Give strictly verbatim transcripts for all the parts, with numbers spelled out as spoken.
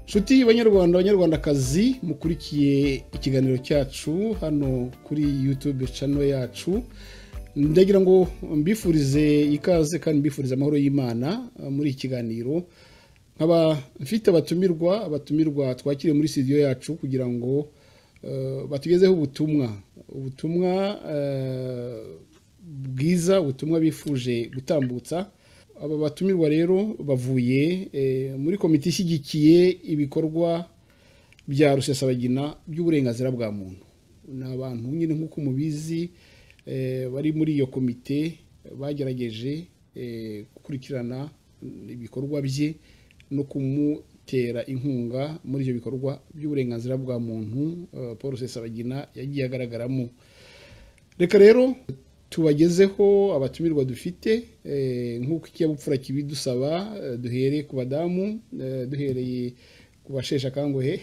Nshuti banyarwanda banyarwandakazi mukurikiye ikiganiro cyacu hano kuri YouTube channel yacu, ndagira ngo mbifurize ikaze kandi mbifurize amahoro y'Imana muri iki kiganiro. Nkaba mfite abatumirwa abatumirwa twakiriye muri studio yacu kugira ngo uh, batugezeho ubutumwa ubutumwa uh, bwiza, ubutumwa bifuje gutambutsa. Aba batumirwa rero bavuye e, muri komite ishyigikiye ibikorwa bya Rusesabagina by'uburenganzira bwa muntu. N'abantu nyine nkuko mubizi e, bari muri iyo komite bagerageje e, gukurikirana ibikorwa bye no kumutera inkunga muri ibyo bikorwa by'uburenganzira bwa muntu uh, Paul Rusesabagina yagiye agaragaramo. Reka rero tubagezeho abatumirwa dufite eh, nkuko ikiyabupfura kibidusaba, eh, duhere ku badamu, eh, duhereye ku bashesha kangohe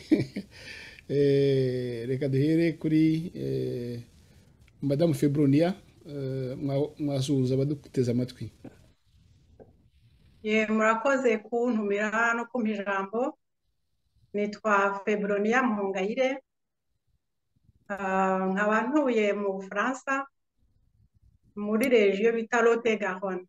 eh, reka duhere kuri eh, Madame Febronia, eh, mwasuhuza abaduteze amatwi. Ye murakoze kuntumira no kumpa ijambo. Nitwa Febronia Muhongayire, uh, nkaba ntuye mu Bufaransa muri region bita Lot-et-Garonne.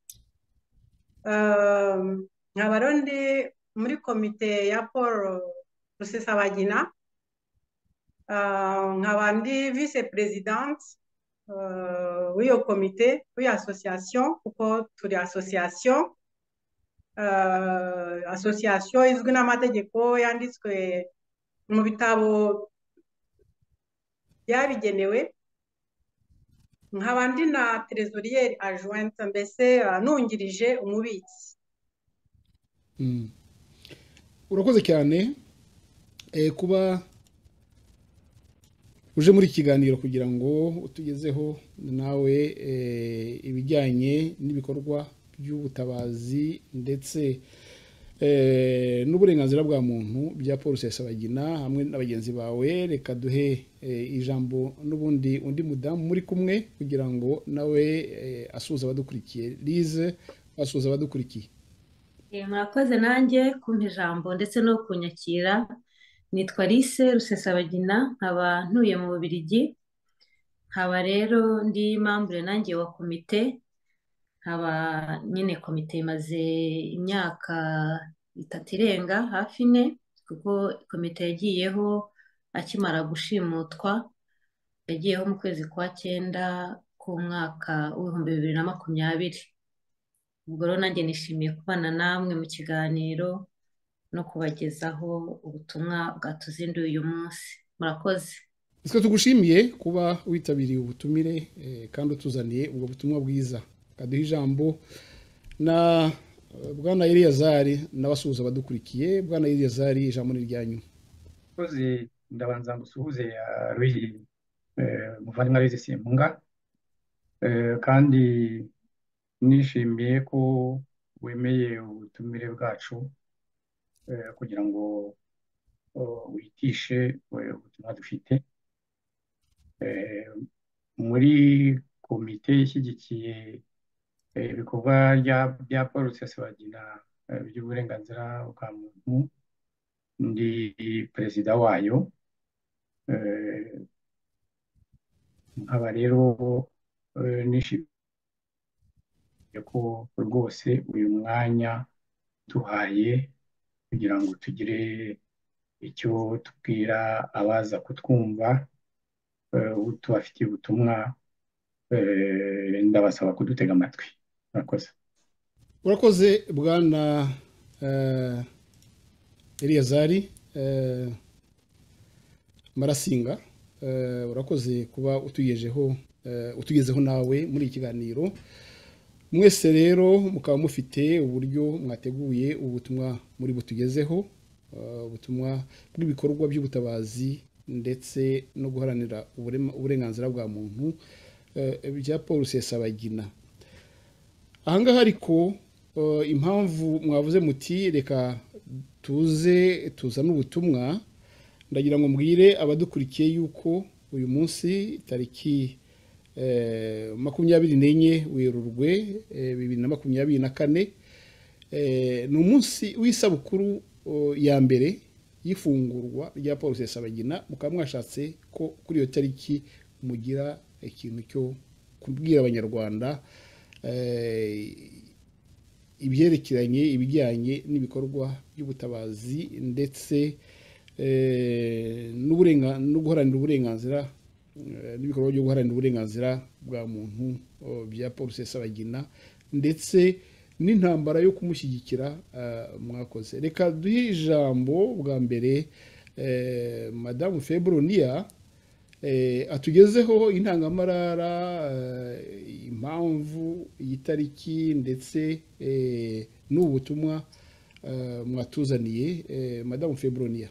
Uh, nkaba rondi muri komite ya Paul Rusesabagina, uh, nkaba ndi vice presidente uh, w'iyo komite, w'iyo association, kuko turi association Uh, association izwi n'amategeko yanditswe mu bitabo byabigenewe. Nkaba ndi na trésorier adjointe, mbese uh, nungirije umubitsi. Mm. Urakoze cyane eh, kuba uje muri kiganiro kugira ngo utugezeho nawe eh, ibijyanye n'ibikorwa by'ubutabazi ndetse eh, n'uburenganzira bwa muntu bya Paul Rusesabagina hamwe n'abagenzi bawe. Reka duhe eh, ijambo n'ubundi undi mudamu muri kumwe kugira ngo nawe eh, asuhuza abadukurikiye. Lize, asuhuza abadukurikiye. Eh, murakoze nanjye kumpa ijambo ndetse no kunyakira. Nitwa Lise Rusesabagina, nkaba ntuye mu Bubiligi, nkaba rero ndi membre nanjye wa komite. Haba nyine komite imaze imyaka itatu irenga hafi ine, kuko komite yagiyeho akimara gushimutwa, yagiyeho mu kwezi kwa cyenda k'umwaka w'ibihumbi bibiri na makumyabiri. Ubwo rero nanjye nishimiye kubana namwe mu kiganiro no kubagezaho ubutumwa bwatuzinduye uyu munsi. Murakoze. Twe tugushimiye kuba witabiriye ubutumire eh, kandi utuzaniye ubwo butumwa bwiza. Kaduha ijambo na Bwana Eliyazari n'abasuhuza abadukurikiye. Bwana Eliyazari, ijambo ni ryanyu. Koze ndabanza ngusuhuze Louise muvandimwe Louise Simpunga, kandi nishimiye ko wemeye ubutumire bwacu kugira ngo witishe ubutumwa dufite muri komite ishyigikiye ibikorwa bya Paul Rusesabagina by'uburenganzira bwa muntu. Ndi perezida wayo, nkaba rero nishimiye ko rwose uyu mwanya tuhaye kugira ngo tugire icyo tubwira abaza kutwumva, tubafitiye ubutumwa. Ndabasaba kudutega amatwi. Murakoze. Urakoze Bwana uh, Eliyazari uh, Marasinga, uh, urakoze kuba utugejeho uh, utugezeho nawe muri ikiganiro. Mwese rero mukaba mufite uburyo mwateguye ubutumwa muri butugezeho, uh, ubutumwa bw'ibikorwa by'ubutabazi ndetse no guharanira uburenganzira bwa muntu uh, bya Paul Rusesabagina. Ahangaha ariko uh, impamvu mwavuze muti reka tuze tuzana ubutumwa, ndagira ngo mbwire abadukurikiye yuko uyu munsi tariki eh, makumyabiri n'enye Werurwe eh, bibiri na makumyabiri na kane eh, ni umunsi w'isabukuru uh, ya mbere y'ifungurwa rya Paul Rusesabagina, mukaba mwashatse ko kuri iyo tariki mugira ikintu cyo kubwira abanyarwanda ibyerekeranye ibijyanye n'ibikorwa by'ubutabazi ndetse no guharanira uburenganzira n'ibikorwa byo guharanira uburenganzira bwa muntu bya Paul Rusesabagina ndetse n'intambara yo kumushyigikira mwakoze. Reka duhe ijambo bwa mbere Madamu Febronia atugezeho intangamarara, impamvu y'itariki ndetse n'ubutumwa mwatuzaniye. Madamu Febronia.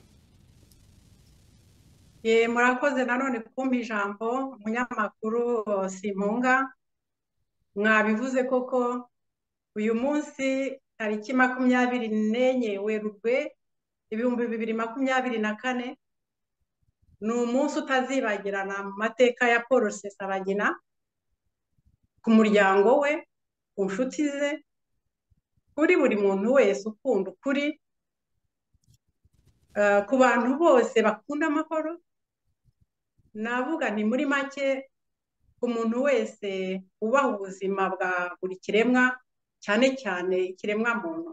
Murakoze nanone kumpa ijambo, umunyamakuru Simpunga. Mwabivuze koko, uyu munsi tariki makumyabiri n'enye Werurwe ibihumbi bibiri makumyabiri na kane ni umunsi utazibagirana mu mateka ya Paul Rusesabagina, ku muryango we, ku nshuti ze, kuri buri muntu wese ukunda ukuri, ku bantu bose bakunda amahoro. Navuga ni muri make ku muntu wese ubaha ubuzima bwa buri kiremwa, cyane cyane ikiremwa muntu.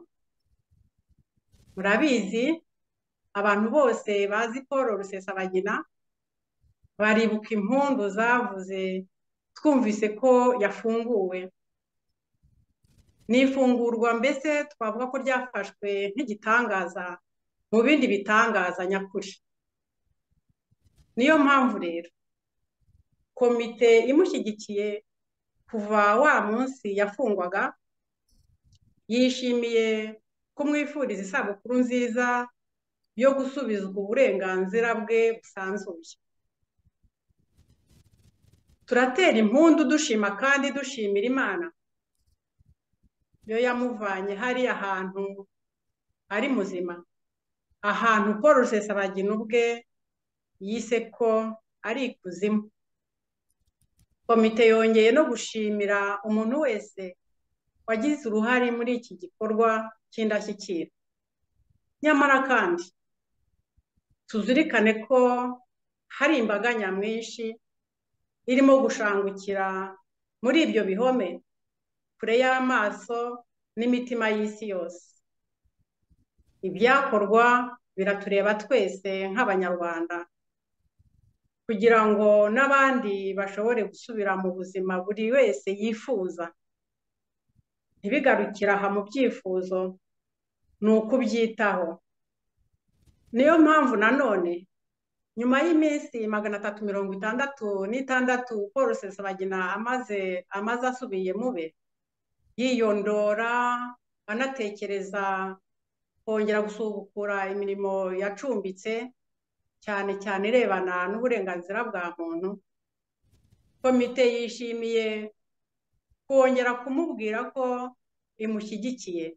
Murabizi, abantu bose bazi Paul Rusesabagina baribuka impundu zavuze twumvise ko yafunguwe. N'ifungurwa mbese twavuga ko ryafashwe nk'igitangaza mu bindi bitangaza nyakuri. Niyo mpamvu rero komite imushyigikiye kuva wa munsi yafungwaga yishimiye kumwifuriza isabukuru nziza yo gusubizwa uburenganzira bwe busanzuye. Turatera impundu dushima kandi dushimira Imana yo yamuvanye hari ahantu ari muzima, ahantu Paul Rusesabagina ubwe yise ko ari ikuzimu. Komite yongeye no gushimira umuntu wese wagize uruhare muri iki gikorwa cy'indashyikirwa. Nyamara kandi tuzirikane ko hari imbaga nyamwinshi irimo gushangukira muri ibyo bihome, kure y'amaso n'imitima y'isi yose. Ibyakorwa biratureba twese nk'Abanyarwanda, kugira ngo n'abandi bashobore gusubira mu buzima buri wese yifuza. Ntibigarukira aha mu byifuzo, ni ukubyitaho. Niyo mpamvu nanone nyuma y'iminsi magana atatu mirongo itandatu n'itandatu Paul Rusesabagina amaze amaze asubiye mube, yiyondora anatekereza kongera gusubukura imirimo yacumbitse, cyane cyane irebana n'uburenganzira bwa muntu. Komite yishimiye kongera kumubwira ko imushyigikiye.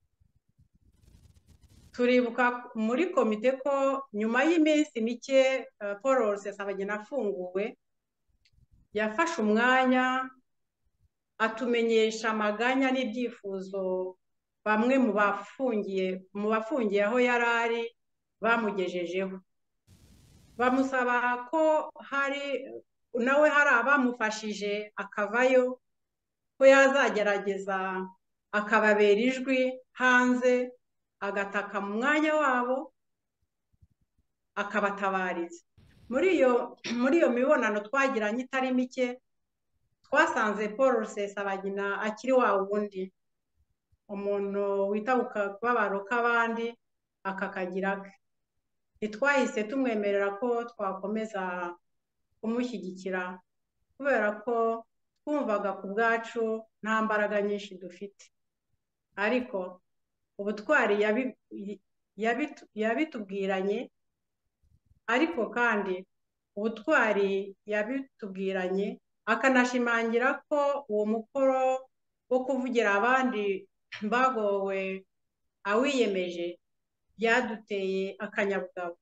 Turibuka muri komite ko nyuma y'iminsi mike Paul Rusesabagina afunguwe, yafashe umwanya atumenyesha amaganya n'ibyifuzo bamwe mu bafungiye mu bafungiye aho yari ari bamugejejeho. Bamusaba ko hari nawe hari abamufashije akavayo, ko yazagerageza akababera ijwi hanze, agataka mu mwanya wabo, akabatabariza. Muri iyo muri iyo mibonano twagiranye itari mike, twasanze Paul Rusesabagina akiri wa wundi, umuntu witabuka kubabaro k'abandi akakagira ke. Ntitwahise tumwemerera ko twakomeza kumushyigikira, kubera ko twumvaga ku bwacu nta mbaraga nyinshi dufite. Ariko ubutwari yabitubwiranye, ariko kandi ubutwari yabitubwiranye akanashimangira ko uwo mukoro wo kuvugira abandi bagowe awiyemeje byaduteye akanyabugabo.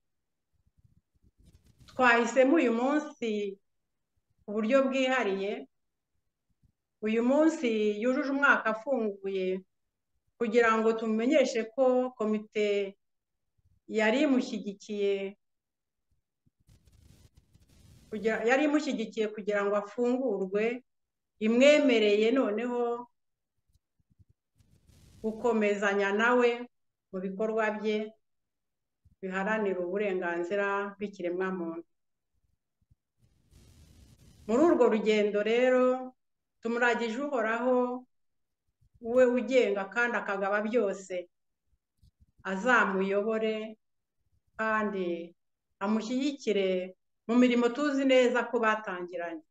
Twahisemo uyu munsi ku buryo bwihariye, uyu munsi yujuje umwaka afunguye, kugira ngo tumumenyeshe ko komite yari imushyigikiye kugira yari imushyigikiye kugira ngo afungurwe, imwemereye noneho gukomezanya nawe mu bikorwa bye biharanira uburenganzira bw'ikiremwamuntu. Muri urwo rugendo rero tumuragije uhoraho, we ugenga kandi akagaba byose, azamuyobore kandi amushyigikire mu mirimo tuzi neza ko batangiranye.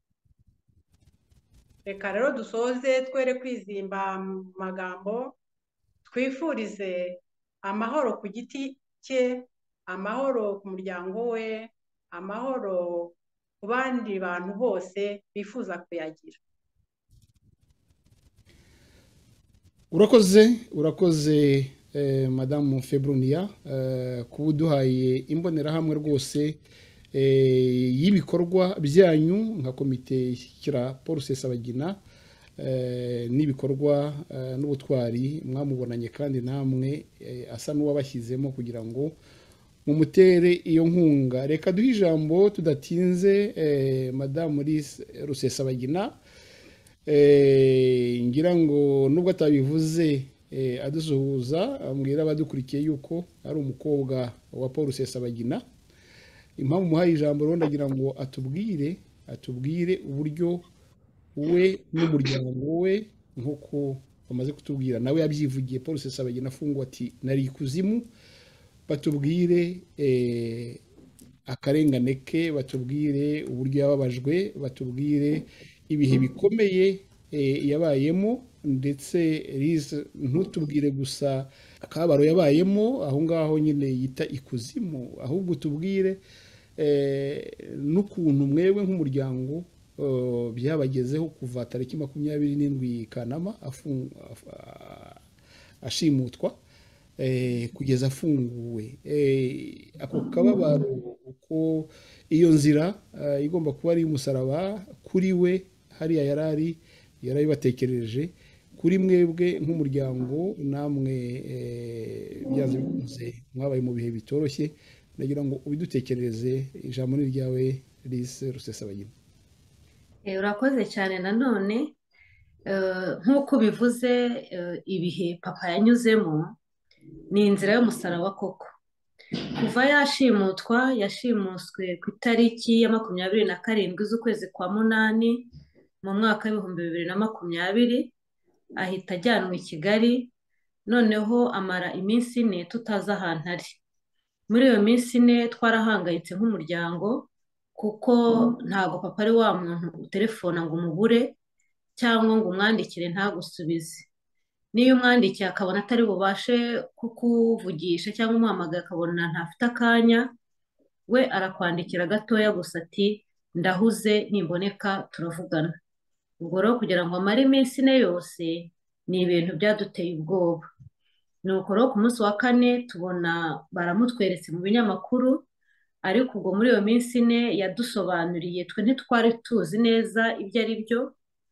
Reka rero dusoze twere kwizimba mu magambo, twifurize amahoro ku giti cye, amahoro ku muryango we, amahoro ku bandi bantu bose bifuza kuyagira. urakoze urakoze eh, madamu Febronia eh, kuba uduhaye imbonerahamwe rwose eh, y'ibikorwa byanyu nka komite ishyigikira Paul Rusesabagina eh, n'ibikorwa eh, n'ubutwari mwamubonanye kandi namwe eh, asa n'uwabashyizemo kugira ngo mumutere iyo nkunga. Reka duhe ijambo tudatinze eh, madamu Rusesabagina, eh, ngira ngo nubwo atabivuze eh, adusuhuza, ambwira abadukurikiye yuko ari umukobwa wa Paul Rusesabagina. Impamvu muhaye ijambo rero ndagira ngo atubwire atubwire uburyo we n'umuryango we nk'uko bamaze kutubwira, nawe yabyivugiye Paul Rusesabagina afungwa ati nari ikuzimu, batubwire eh, akarengane ke, batubwire uburyo yababajwe, batubwire ibihe bikomeye eh, yabayemo, ndetse ntutubwire gusa akabaro yabayemo aho ngaho nyine yita ikuzimu, ahubwo tubwire eh, n'ukuntu mwebwe nk'umuryango uh, byabagezeho kuva tariki makumyabiri n'indwi Kanama ashimutwa eh, kugeza afunguwe. Eh, ako kababaro uko iyo nzira uh, igomba kuba ari umusaraba kuri we hariya yarari yarabibatekereje, kuri mwebwe nk'umuryango namwe eh, byanze bikunze mwabaye mu bihe bitoroshye, ndagira ngo ubidutekerereze. Ijambo ni ryawe Lise Rusesabagina. Eh, urakoze cyane. Nanone eh, nk'uko bivuze, eh, ibihe papa yanyuzemo ni inzira y'umusaraba koko. Kuva yashimutwa, yashimuswe ku itariki ya makumyabiri na karindwi z'ukwezi kwa munani mu mwaka w'ibihumbi bibiri na makumyabiri, ahita ajyanwa i Kigali, noneho amara iminsi ine tutazi ahantu ari. Muri iyo minsi ine twarahangayitse nk'umuryango, kuko ntabwo papa ari wa muntu utelefona ngo umubure cyangwa ngo umwandikire ntagusubize. Niyo umwandikiye akabona atari bubashe kukuvugisha cyangwa umuhamagaye akabona ntafite akanya, we arakwandikira gatoya gusa ati ndahuze nimboneka turavugana. Ubwo rero kugira ngo amare iminsi ine yose ni ibintu byaduteye ubwoba. Nuko rero ku munsi wa kane tubona baramutweretse mu binyamakuru, ariko ubwo muri iyo minsi ine yadusobanuriye, twe ntitwari tuzi neza ibyo ari byo.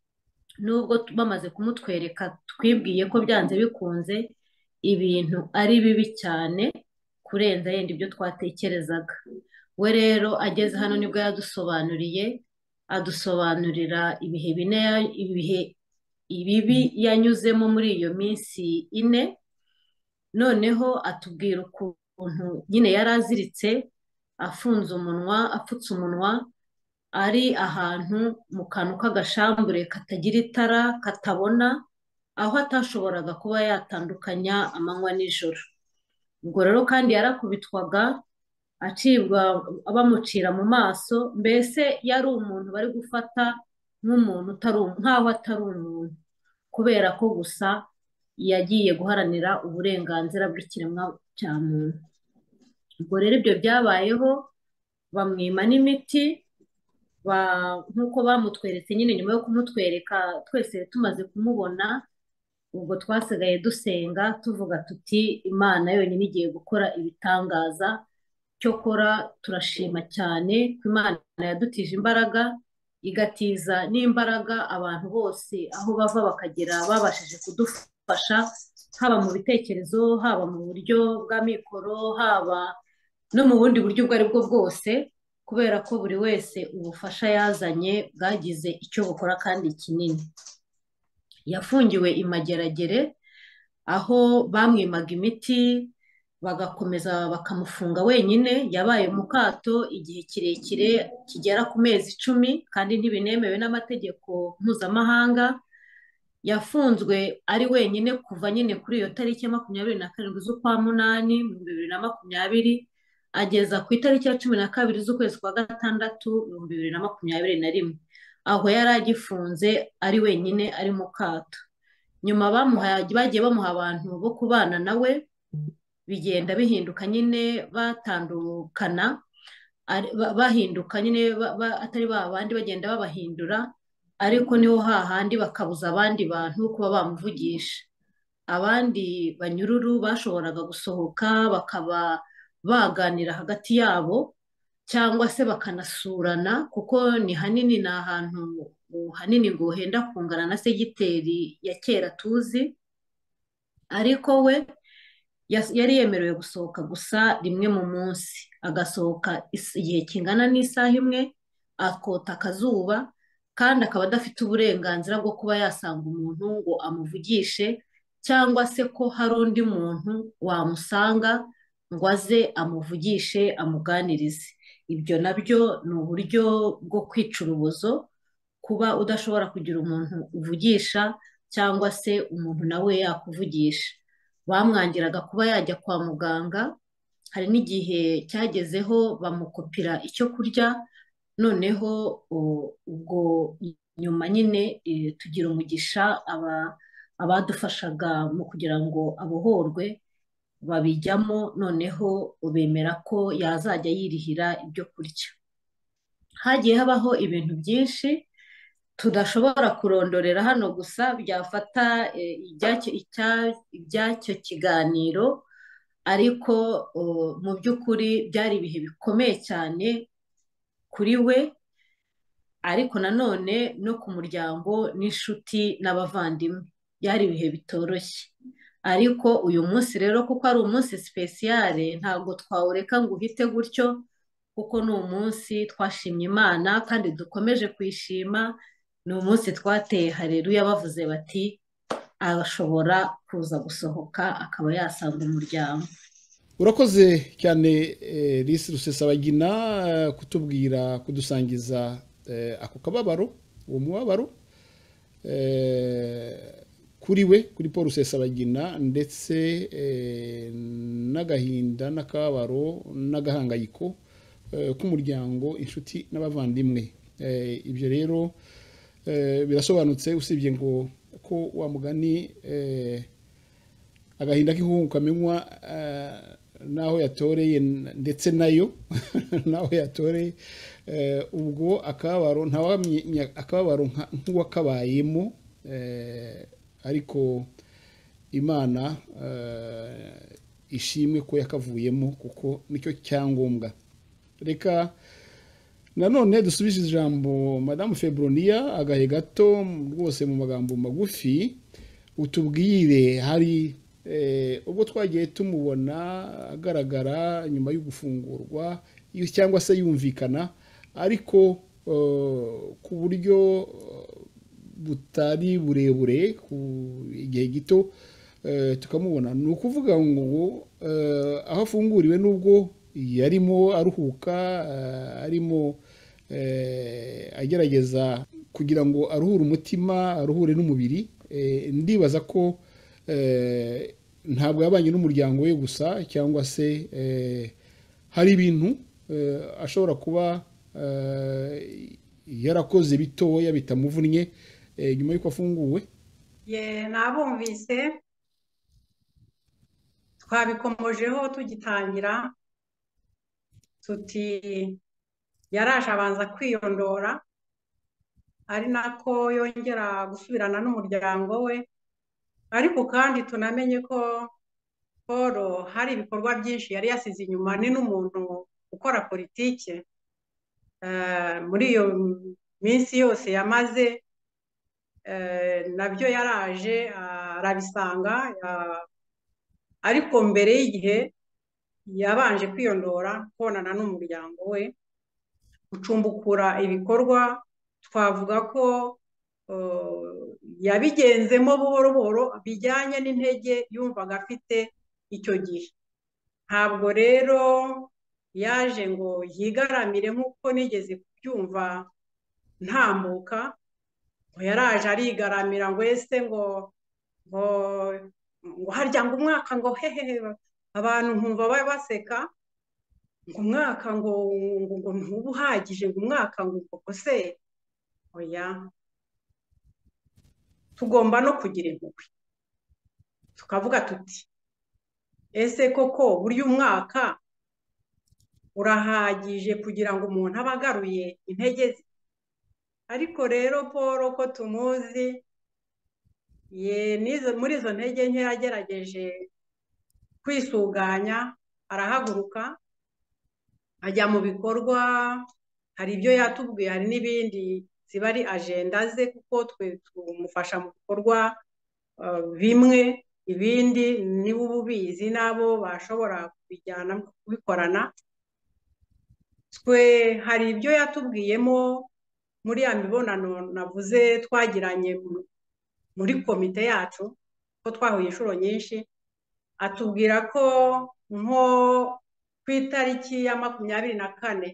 Nubwo bamaze kumutwereka twibwiye ko byanze bikunze ibintu ari bibi cyane kurenza yenda ibyo twatekerezaga. We rero ageze hano nibwo yadusobanuriye, adusobanurira ibihe bine ibihe ibibi yanyuzemo muri iyo minsi ine. Noneho atubwira ukuntu nyine yari aziritse, afunze umunwa, apfutse umunwa, ari ahantu mu kantu k'agashambure katagira itara, katabona, aho atashoboraga kuba yatandukanya amanywa n'ijoro. Ubwo rero kandi yarakubitwaga, acibwa bamucira mu maso, mbese yari umuntu bari gufata nk'umuntu utari nk'aho atari umuntu, kubera ko gusa yagiye guharanira uburenganzira bw'ikiremwa cya muntu. Ubwo rero ibyo byabayeho, bamwima n'imiti nk'uko bamutweretse nyine. Nyuma yo kumutwereka twese tumaze kumubona, ubwo twasigaye dusenga tuvuga tuti Imana yonyine igiye gukora ibitangaza. Cyokora turashima cyane ko Imana yadutije imbaraga, igatiza n'imbaraga abantu bose aho bava bakagera babashije kudufasha haba mu bitekerezo, haba mu buryo bwa mikoro, haba no mu bundi buryo ubwo ari bwo bwose, kubera ko buri wese ubufasha yazanye bwagize icyo bukora kandi kinini. Yafungiwe i Mageragere aho bamwimaga imiti bagakomeza bakamufunga wenyine, yabaye mu kato igihe kirekire kigera ku mezi icumi kandi ntibinemewe n'amategeko mpuzamahanga. Yafunzwe ari wenyine kuva nyine kuri iyo tariki ya makumyabiri na karindwi z'ukwa munani mu bibiri na makumyabiri ageza ku itariki ya cumi na kabiri z'ukwezi kwa gatandatu mu bibiri na makumyabiri na rimwe, aho yari agifunze ari wenyine ari mu kato. Nyuma bagiye bamuha abantu bo kubana nawe, bigenda bihinduka nyine batandukana, bahinduka nyine atari ba bandi bagenda babahindura, ariko niho hahandi bakabuza abandi bantu kuba bamuvugisha. Abandi banyururu bashoboraga gusohoka bakaba baganira hagati yabo cyangwa se bakanasurana, kuko ni hanini, ni ahantu hanini ngo henda kungana na segiteri ya kera tuzi, ariko we yari yemerewe gusohoka gusa rimwe mu munsi, agasohoka igihe kingana n'isaha imwe, akota akazuba, kandi akaba adafite uburenganzira bwo kuba yasanga umuntu ngo amuvugishe, cyangwa se ko hari undi muntu wamusanga ngo aze amuvugishe amuganirize. Ibyo nabyo ni uburyo bwo kwica urubozo, kuba udashobora kugira umuntu uvugisha cyangwa se umuntu nawe yakuvugisha. Bamwangiraga kuba yajya kwa muganga, hari n'igihe cyagezeho bamukopira icyo kurya, noneho ubwo nyuma nyine tugira umugisha abadufashaga mu kugira ngo abohorwe babijyamo, noneho bemera ko yazajya yirihira ibyo kurya. Hagiye habaho ibintu byinshi tudashobora kurondorera hano gusa byafata iby'icyo kiganiro, ariko mu by'ukuri byari ibihe bikomeye cyane kuri we, ariko nanone no ku muryango n'inshuti n'abavandimwe byari ibihe bitoroshye. Ariko uyu munsi rero kuko ari umunsi sipesiyare, ntabwo twawureka ngo uhite gutyo, kuko ni umunsi twashimye Imana kandi dukomeje kuyishima. Ni umunsi twateye hareruya bavuze bati ashobora kuza gusohoka akaba yasanga umuryango. Urakoze cyane Lise Rusesabagina kutubwira, kudusangiza ako kababaro, uwo mubabaro kuri we, kuri Paul Rusesabagina, ndetse n'agahinda n'akababaro n'agahangayiko k'umuryango, inshuti n'abavandimwe. Ibyo rero birasobanutse, usibye ngo ko wa mugani agahinda k'inkungu kamenywa n'aho yatoreye, ndetse nayo n'aho yatoreye. Ubwo akababaro ntawamenya akababaro nk'uwakabayemo, ariko Imana ishimwe ko yakavuyemo, kuko nicyo cyangombwa. Reka nanone dusubize ijambo Madame Febronia agahe gato rwose mu magambo magufi, utubwire, hari ubwo twagiye tumubona agaragara nyuma yo gufungurwa cyangwa se yumvikana, ariko ku buryo butari burebure, ku igihe gito tukamubona. Ni ukuvuga ngo aho afunguriwe, nubwo yarimo aruhuka, arimo agerageza kugira ngo aruhure umutima, aruhure n'umubiri, ndibaza ko ntabwo yabanye n'umuryango we gusa, cyangwa se hari ibintu ashobora kuba yarakoze bitoya bitamuvunnye nyuma y'uko afunguwe. ye nabumvise, twabikomojeho tugitangira tuti yaraje abanza kwiyondora, ari nako yongera gusubirana n'umuryango we, ariko kandi tunamenye ko Paul hari ibikorwa byinshi yari yasize inyuma. Ni n'umuntu ukora politike. Muri iyo minsi yose yamaze, nabyo yaraje arabisanga ariko mbere y'igihe yabanje kwiyondora kubonana n'umuryango we gucumbukura ibikorwa twavuga ko yabigenzemo buhoro buhoro bijyanye n'intege yumvaga afite icyo gihe ntabwo rero yaje ngo yigaramire nk'uko nigeze kubyumva ntambuka ngo yaraje arigaramira ngo ese ngo ngo ngo harya ngo umwaka ngo hehehe abantu nkumva bari baseka ngo umwaka ngo ngo ntuba uhagije ngo umwaka ngo koko se oya tugomba no kugira impuhwe tukavuga tuti ese koko burya umwaka urahagije kugira ngo umuntu abe agaruye intege ze ariko rero Paul ko tumuzi muri izo ntege nke yagerageje kwisuganya arahaguruka ajya mu bikorwa hari ibyo yatubwiye hari n'ibindi ziba ari agenda ze kuko twe tumufasha mu bikorwa bimwe ibindi niba ububizi nabo bashobora kubijyana kubikorana twe hari ibyo yatubwiyemo muri ya mibonano navuze twagiranye muri komite yacu ko twahuye inshuro nyinshi atubwira ko nko ku itariki ya makumyabiri na kane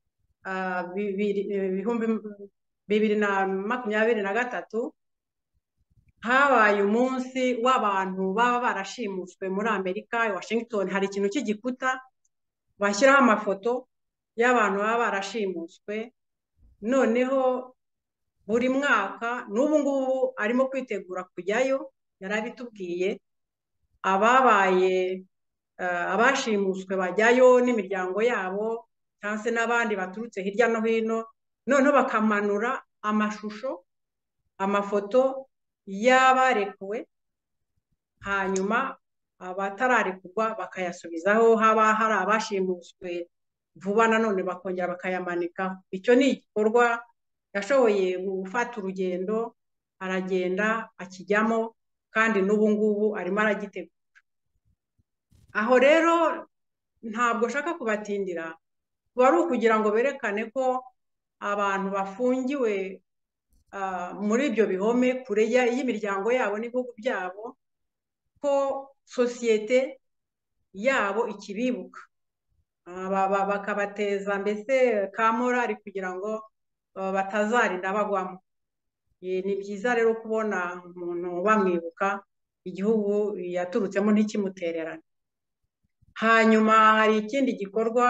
bibiri na makumyabiri na gatatu habaye umunsi w'abantu baba barashimuswe muri Amerika i Washington hari ikintu cy'igikuta bashyiraho amafoto y'abantu baba barashimuswe noneho buri mwaka n'ubu ngubu arimo kwitegura kujyayo yarabitubwiye ababaye abashimuswe bajyayo n'imiryango yabo cyangwa se n'abandi baturutse hirya no hino noneho bakamanura amashusho amafoto y'abarekuwe hanyuma abatararekurwa bakayasubizaho haba hari abashimuswe vuba nanone bakongera bakayamanikaho icyo ni igikorwa yashoboye gufata urugendo aragenda akijyamo kandi n'ubu ngubu arimo aragitegura aho rero ntabwo nshaka kubatindira kuba ari ukugira ngo berekane ko abantu bafungiwe muri ibyo bihome kure y'imiryango yabo n'ibihugu byabo ko sosiyete yabo ikibibuka bakabateza mbese ka morali kugira ngo batazarinda bagwamo ni byiza rero kubona umuntu bamwibuka igihugu yaturutsemo ntikimutererane hanyuma hari ikindi gikorwa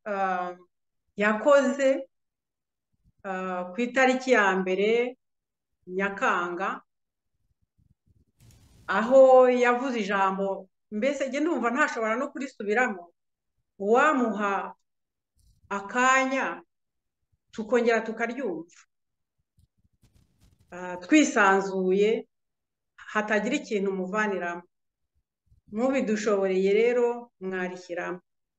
yakoze ku itariki ya mbere Nyakanga aho yavuze ijambo mbese njye ndumva ntashobora no kurisubiramo uwamuha akanya tukongera tukaryumva twisanzuye hatagira ikintu muvaniramo mubidushoboreye rero mwarishyiramo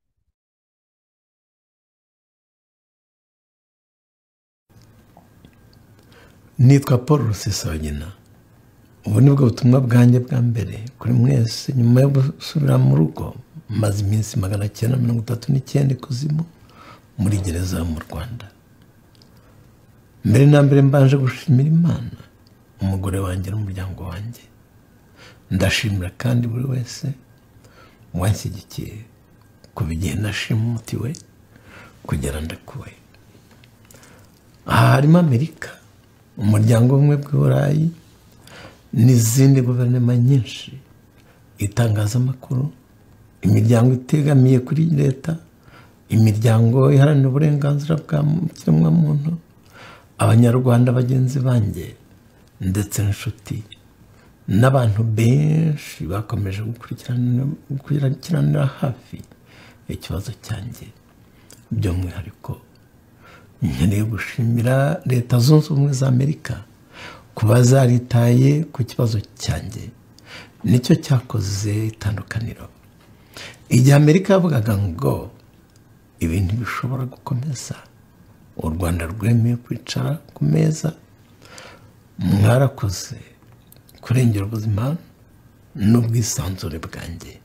nitwa Paul Rusesabagina ubu ni bwo butumwa bwanjye bwa mbere kuri mwese nyuma yo gusubira mu rugo maze iminsi magana cyenda mirongo itatu n'icyenda ikuzimu muri gereza mu Rwanda mbere na mbere mbanje gushimira Imana umugore wanjye n'umuryango wanjye ndashimira kandi buri wese wanshyigikiye kuva igihe nashimutiwe kugera ndakuwe aha harimo Amerika umuryango umwe bw'Uburayi n'izindi guverinoma nyinshi itangazamakuru imiryango itegamiye kuri leta imiryango iharanira uburenganzira bwa kiremwamuntu abanyarwanda bagenzi banjye ndetse n'inshuti n'abantu benshi bakomeje gukurikiranira hafi ikibazo cyanjye by'umwihariko nkeneye gushimira leta zunze ubumwe za Amerika kuba zaritaye ku kibazo cyanjye nicyo cyakoze itandukaniro igihe Amerika yavugaga ngo ibintu bishobora gukomeza u Rwanda rwemeye kwicara ku meza mwarakoze kurengera ubuzima n'ubwisanzure bwanjye.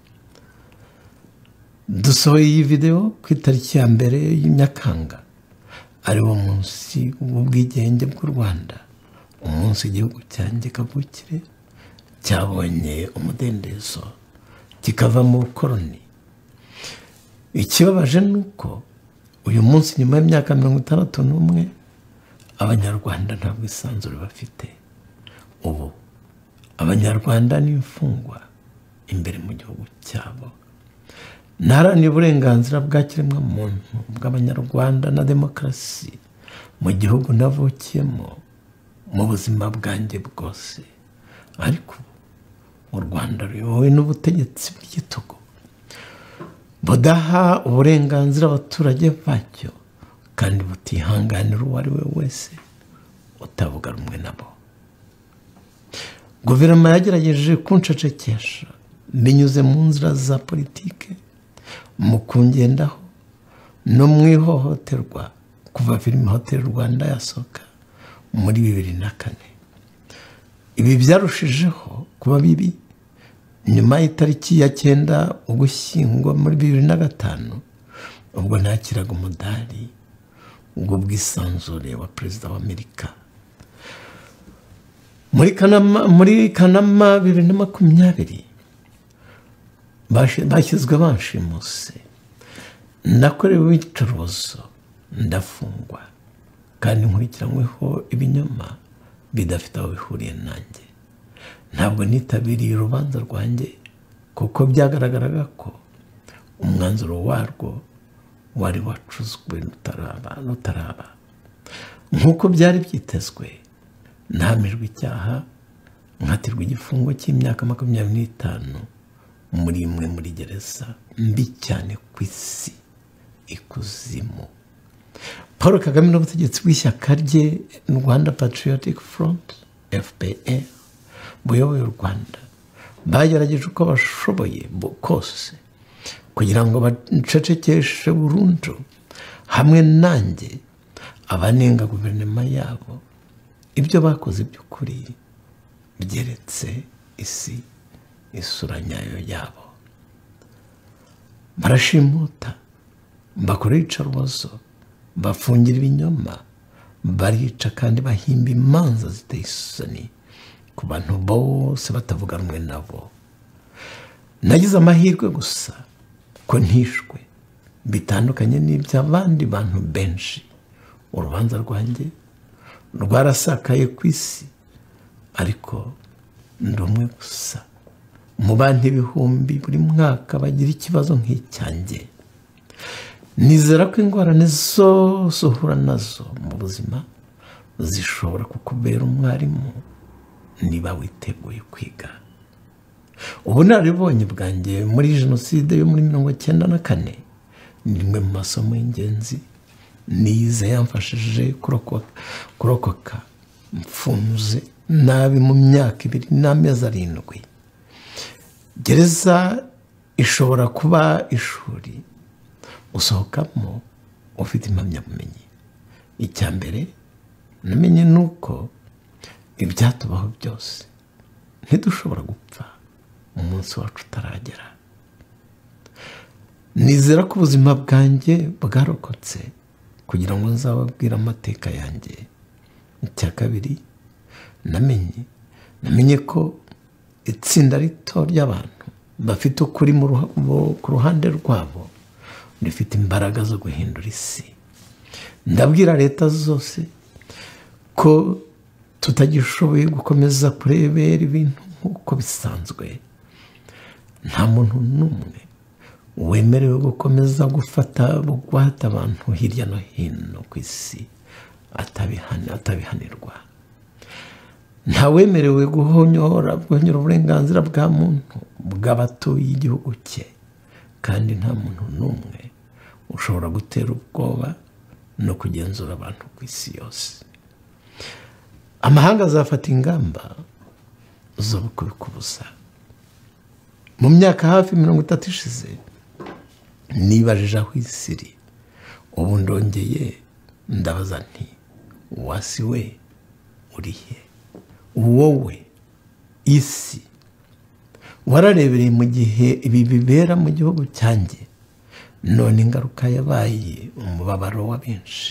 dusohoye iyi videwo ku itariki ya mbere y'Nyakanga, ari wo munsi w'ubwigenge bw'u Rwanda, umunsi igihugu cyanjye kavukire cyabonye umudendezo kikava mu bukoloni. Ikibabaje ni uko uyu munsi nyuma y'imyaka mirongo itandatu n'umwe abanyarwanda nta bwisanzure bafite. Ubu abanyarwanda ni imfungwa imbere mu gihugu cyabo. Ntaharanira uburenganzira bwa kiremwamuntu bw'abanyarwanda na demokarasi mu gihugu navukiyemo mu buzima bwanjye bwose, ariko u Rwanda ruyobowe n'ubutegetsi bw'igitugu budaha uburenganzira abaturage bacyo kandi butihanganira uwo ari we wese utavuga rumwe nabo. Guverinoma yagerageje kunshecekesha binyuze mu nzira za politike, mu kungendaho no mu ihohoterwa kuva filime Hotel Rwanda yasohoka muri bibiri na kane. Ibi byarushijeho kuba bibi nyuma y'itariki ya cyenda Ugushyingo muri bibiri na gatanu, ubwo nakiraga umudari w'ubwisanzure wa perezida wa Amerika. Muri Kanama muri Kanama bibiri na makumyabiri bashyizwe banshimuse, nakorewe iyicarubozo, ndafungwa kandi nkurikiranyweho ibinyoma bidafite aho bihuriye nanjye. Ntabwo nitabiriye urubanza rwanjye kuko byagaragaraga ko umwanzuro warwo wari wacuzwe rutaraba rutaraba nk'uko byari byitezwe. Nahamijwe icyaha, nkatirwa igifungo cy'imyaka makumyabiri n'itanu muri imwe muri gereza mbi cyane ku isi, ikuzimu. Paul Kagame n'ubutegetsi bw'ishyaka rye Rwanda Patriotic Front F P R buyoboye u Rwanda bagerageje uko bashoboye kose kugira ngo bacecekeshe burundu hamwe nanjye abanenga guverinoma yabo. Ibyo bakoze by'ukuri byeretse isi isura nyayo yabo. Barashimuta, bakora iyicarubozo, bafungira ibinyoma, barica kandi bahimba imanza ziteye isoni ku bantu bose batavuga rumwe nabo. Nagize amahirwe gusa ko ntishwe, bitandukanye n'iby'abandi bantu benshi. Urubanza rwanjye rwarasakaye ku isi, ariko ndi umwe gusa mu bantu ibihumbi buri mwaka bagira ikibazo nk'icyanjye. Nizera ko ingorane zose uhura nazo mu buzima zishobora kukubera umwarimu niba witeguye kwiga. Ubunararibonye bwanjye muri jenoside yo muri mirongo icyenda na kane ni rimwe mu masomo y'ingenzi nize yamfashije kurokoka mfunze nabi mu myaka ibiri n'amezi arindwi. Gereza ishobora kuba ishuri usohokamo ufite impamyabumenyi. Icya mbere namenye nuko ibyatubaho byose ntidushobora gupfa umunsi wacu utaragera. Nizera ko ubuzima bwanjye bwarokotse kugira ngo nzababwire amateka yanjye. Icya kabiri namenye namenye ko itsinda rito ry'abantu bafite ukuri ku ruhande rwabo rifite imbaraga zo guhindura isi. Ndabwira leta zose ko tutagishoboye gukomeza kurebera ibintu nk'uko bisanzwe. Nta muntu n'umwe wemerewe gukomeza gufata bugwate abantu hirya no hino ku isi atabihanirwa. Nta wemerewe guhonyora guhonyora uburenganzira bwa muntu bw'abatuye igihugu cye, kandi nta muntu n'umwe ushobora gutera ubwoba no kugenzura abantu ku isi yose. Amahanga azafata ingamba zo kubikubuza. Mu myaka hafi mirongo itatu ishize nibajije aho isi iri. Ubu ndongeye ndabaza nti wasi we urihe? Wowe isi wararebereye mu gihe ibi bibera mu gihugu cyanjye, none ingaruka yabaye umubabaro wa benshi.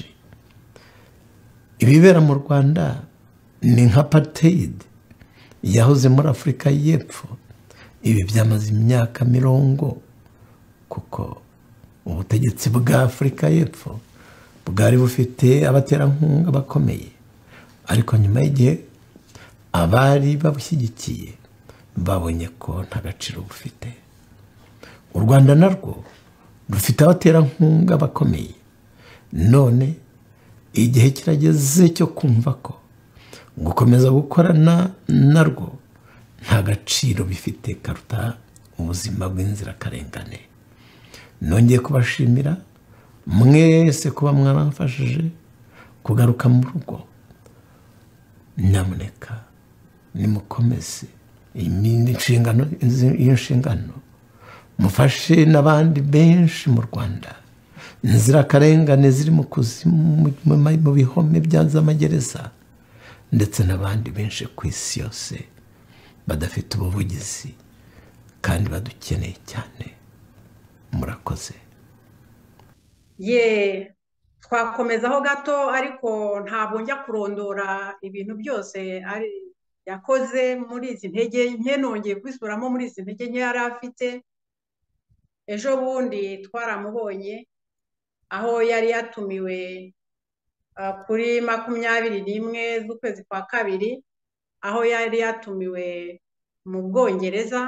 Ibibera mu Rwanda ni nka apartheid yahoze muri Afurika y'Epfo. Ibi byamaze imyaka mirongo, kuko ubutegetsi bwa Afurika y'Epfo bwari bufite abaterankunga bakomeye, ariko nyuma y'igihe abari babushyigikiye babonye ko nta gaciro bufite. U Rwanda narwo rufite abaterankunga bakomeye, none igihe kirageze cyo kumva ko gukomeza gukorana narwo nta gaciro bifite karuta ubuzima bw'inzirakarengane. Nongeye kubashimira mwese kuba mwaramfashije kugaruka mu rugo. Nyamuneka nimukomeze iyi nshingano, iyi nshingano mufashe n'abandi benshi mu Rwanda, inzirakarengane ziri mu kuzimu, mu bihome by'amagereza, ndetse n'abandi benshi ku isi yose badafite ubuvugizi kandi badukeneye cyane. Murakoze. ye twakomezaho gato, ariko ntabwo njya kurondora ibintu byose ari yakoze muri izi ntege nke, nongeye kwisubiramo muri izi ntege nke yari afite. Ejo bundi twaramubonye aho yari yatumiwe ah, kuri makumyabiri n'imwe z'ukwezi kwa kabiri, aho yari yatumiwe mu Bwongereza.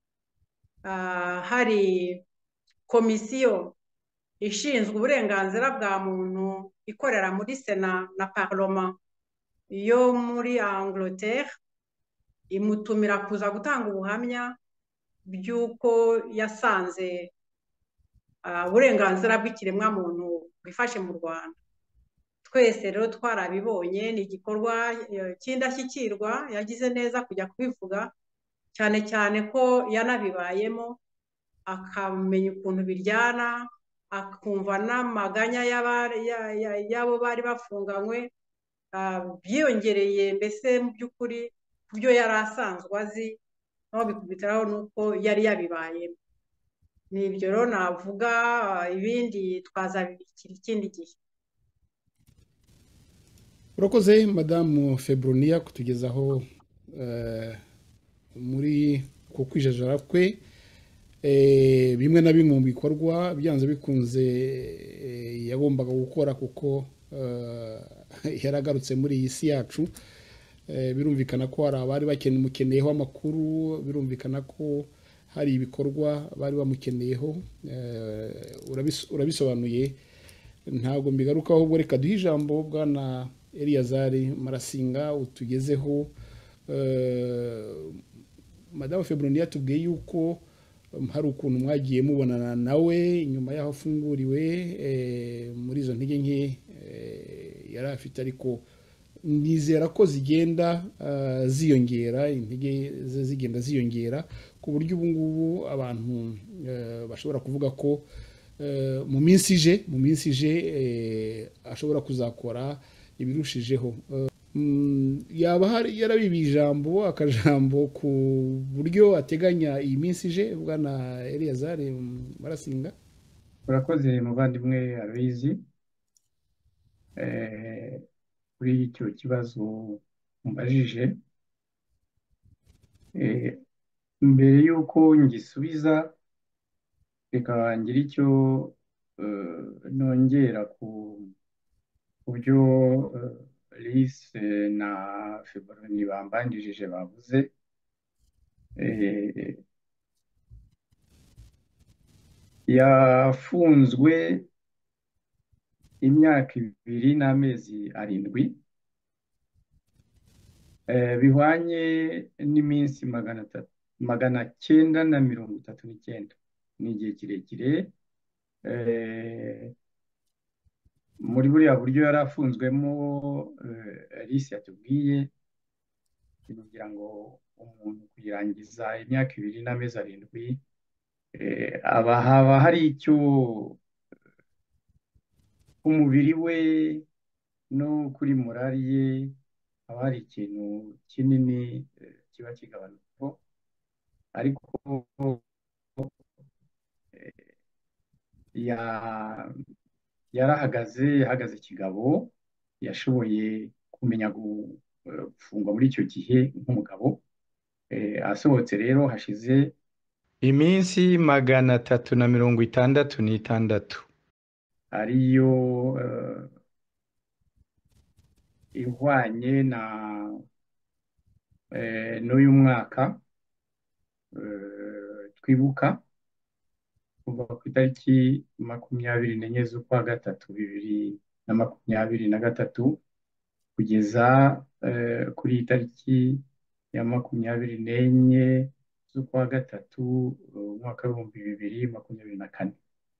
Ah, hari komisiyo ishinzwe uburenganzira bwa muntu ikorera muri Sena na Parlement yo muri Angleterre, imutumira kuza gutanga ubuhamya by'uko yasanze ah, uburenganzira bw'ikiremwamuntu bwifashe mu Rwanda. Twese rero twarabibonye, ni igikorwa eh, cy'indashyikirwa, yagize neza kujya kubivuga, cyane cyane ko yanabibayemo, akamenya ukuntu biryana, akumva n'amaganya y'abari- ya- ya- y'abo bari bafunganywe, ah, byiyongereye mbese mu by'ukuri ku byo yari asanzwe azi, aho bikubitiraho nuko yari yabibayemo. Ni ibyo rero navuga, ah, ibindi twazabibikira ikindi gihe. urakoze madamu Febronia kutugezaho eh, muri ku kwijajara kwe eh, bimwe na bimwe mu bikorwa byanze bikunze eh, yagombaga gukora, kuko eh, yaragarutse muri iyi si yacu. Eh, birumvikana ko hari abari bamukeneyeho amakuru, birumvikana ko hari ibikorwa bari bamukeneyeho. eh, urabis- urabisobanuye, ntabwo mbigarukaho, ahubwo reka duhe ijambo bwana Eliyazari Marasinga utugezeho. eh, madamu Febronia yatubwiye yuko um, hari ukuntu mwagiye mubonana nawe nyuma y'aho afunguriwe eh, muri izo ntege nke eh, yari afite, ariko nizera ko zigenda ah, ziyongera, intege ze zigenda ziyongera ku buryo ubu ngubu abantu eh, bashobora kuvuga ko eh, mu minsi ije mu minsi ije eh, ashobora kuzakora ibirushijeho. Eh, mm, yaba hari yarabibi ijambo akajambo ku buryo ateganya iyi minsi ije, bwana Eliyazari Marasinga. urakoze muvandimwe Aloyizi. Eh, kuri icyo kibazo umbajije, eh, mbere y'uko ngisubiza, reka ngire icyo eh, nongera ku ku byo eh, Lise na Febroni bambanjirije bavuze. Eh, yafunzwe imyaka ibiri n'amezi arindwi, eh, bihwanye n'iminsi magana atatu magana cyenda na mirongo itatu n'icyenda. Ni igihe kirekire. eh, muri buriya buryo yari afunzwemo, eh, Alice yatubwiye, kugira ngo umuntu kuyirangiza imyaka ibiri n'amezi arindwi, eh, aba haba hari icyo umubiri we no kuri morali ye, haba hari ikintu kinini eh, kiba kigabanuka. ariko eh, ya- yarahagaze yahagaze kigabo, yashoboye kumenya gu- eh, gufungwa muri icyo gihe nk'umugabo. Eh, asohotse rero hashize iminsi magana atatu na mirongo itandatu n'itandatu, ariyo eh, ihwanye na eh, n'uyu mwaka eh, twibuka kuva ku itariki makumyabiri n'enye z'ukwa gatatu bibiri na makumyabiri na gatatu kugeza eh, kuri iyi tariki ya makumyabiri n'enye z'ukwa gatatu eh, umwaka w'ibihumbi bibiri makumyabiri na kane.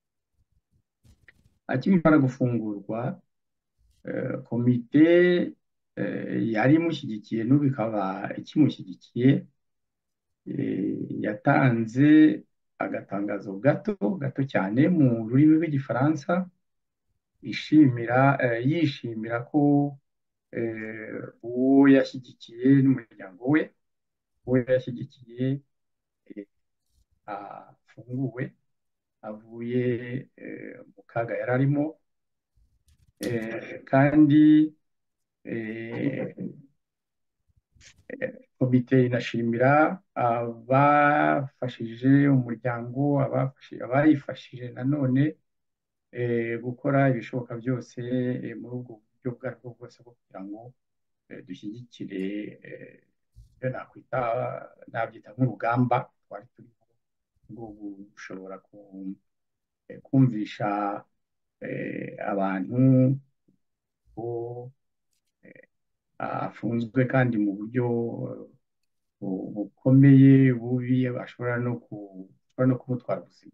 Akimara gufungurwa, eh, komite eh, yari imushyigikiye n'ubu ikaba ikimushyigikiye, eh, yatanze agatangazo gato gato cyane mu rurimi rw'igifaransa ishimira eh, yishimira ko eh, uwo yashyigikiye n'umuryango we uwo yashyigikiye eh, afunguwe avuye eh, mu kaga yari arimo, eh, kandi eh, eh, komite inashimira abafashije umuryango abafashe- abayifashije nanone eh, gukora ibishoboka byose eh, muri ubwo buryo ubwo aribwo bwose bwo kugira ngo eh, dushyigikire eh, ibyo nakwita nabyita nk'urugamba twari turimo rwo gushobora ku- eh, kumvisha eh, abantu ko eh, afunzwe kandi mu buryo bu- bukomeye bubi bashobora no ku- bashobora no kumutwara ubuzima.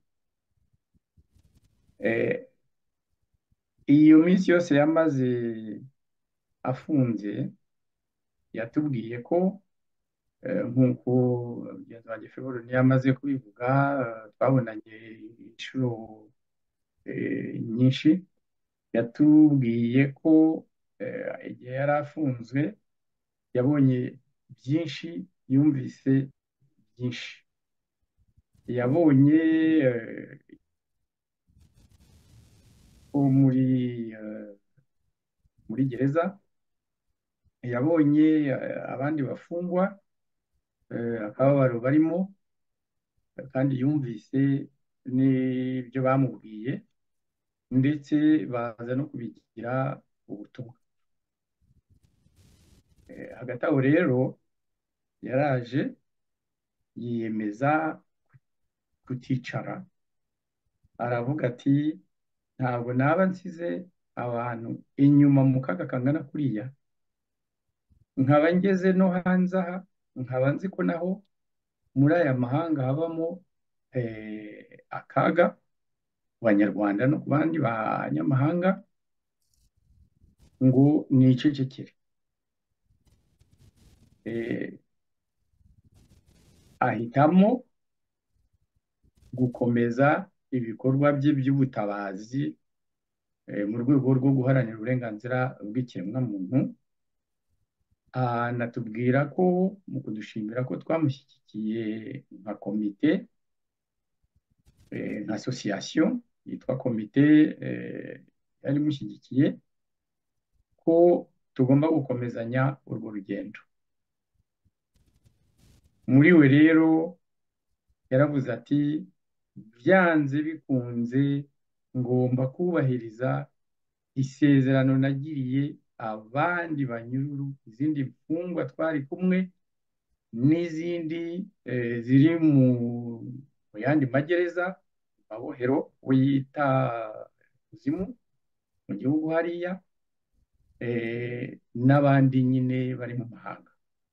Eh, iyo minsi yose yamaze afunze yatubwiye ko eh, nk'uko mugenzi wanjye Feburo niyo yamaze kubivuga, eh, twabonanye inshuro eh, nyinshi. Yatubwiye ko eh, igihe yari afunzwe yabonye byinshi, yumvise byinshi, yabonye eh, ko muri eh, muri gereza, yabonye eh, abandi bafungwa eh, akababaro barimo, kandi yumvise n'ibyo bamubwiye ndetse baza no kubigira ubutumwa. Eh, hagati aho rero yaraje yiyemeza kuticara, aravuga ati ntabwo naba nsize abantu inyuma mu kaga kangana kuriya, nkaba ngeze no hanze aha, nkaba nzi ko naho muri aya mahanga habamo eh, akaga ku banyarwanda no ku bandi banyamahanga, ngo nicecekere. Eh, ahitamo gukomeza ibikorwa bye by'ubutabazi eh, mu rwego rwo guharanira uburenganzira bw'ikiremwamuntu. Anatubwira ko mu kudushimira ko twamushyigikiye nka komite, eh, nka association yitwa komite eh, yari imushyigikiye, ko tugomba gukomezanya urwo rugendo. Muri we rero yaravuze ati byanze bikunze ngomba kubahiriza isezerano nagiriye abandi banyururu, izindi mfungwa twari kumwe n'izindi eh, ziri mu mu yandi magereza, mabohero we yita kuzimu mu gihugu hariya, eh, n'abandi nyine bari mu mahanga.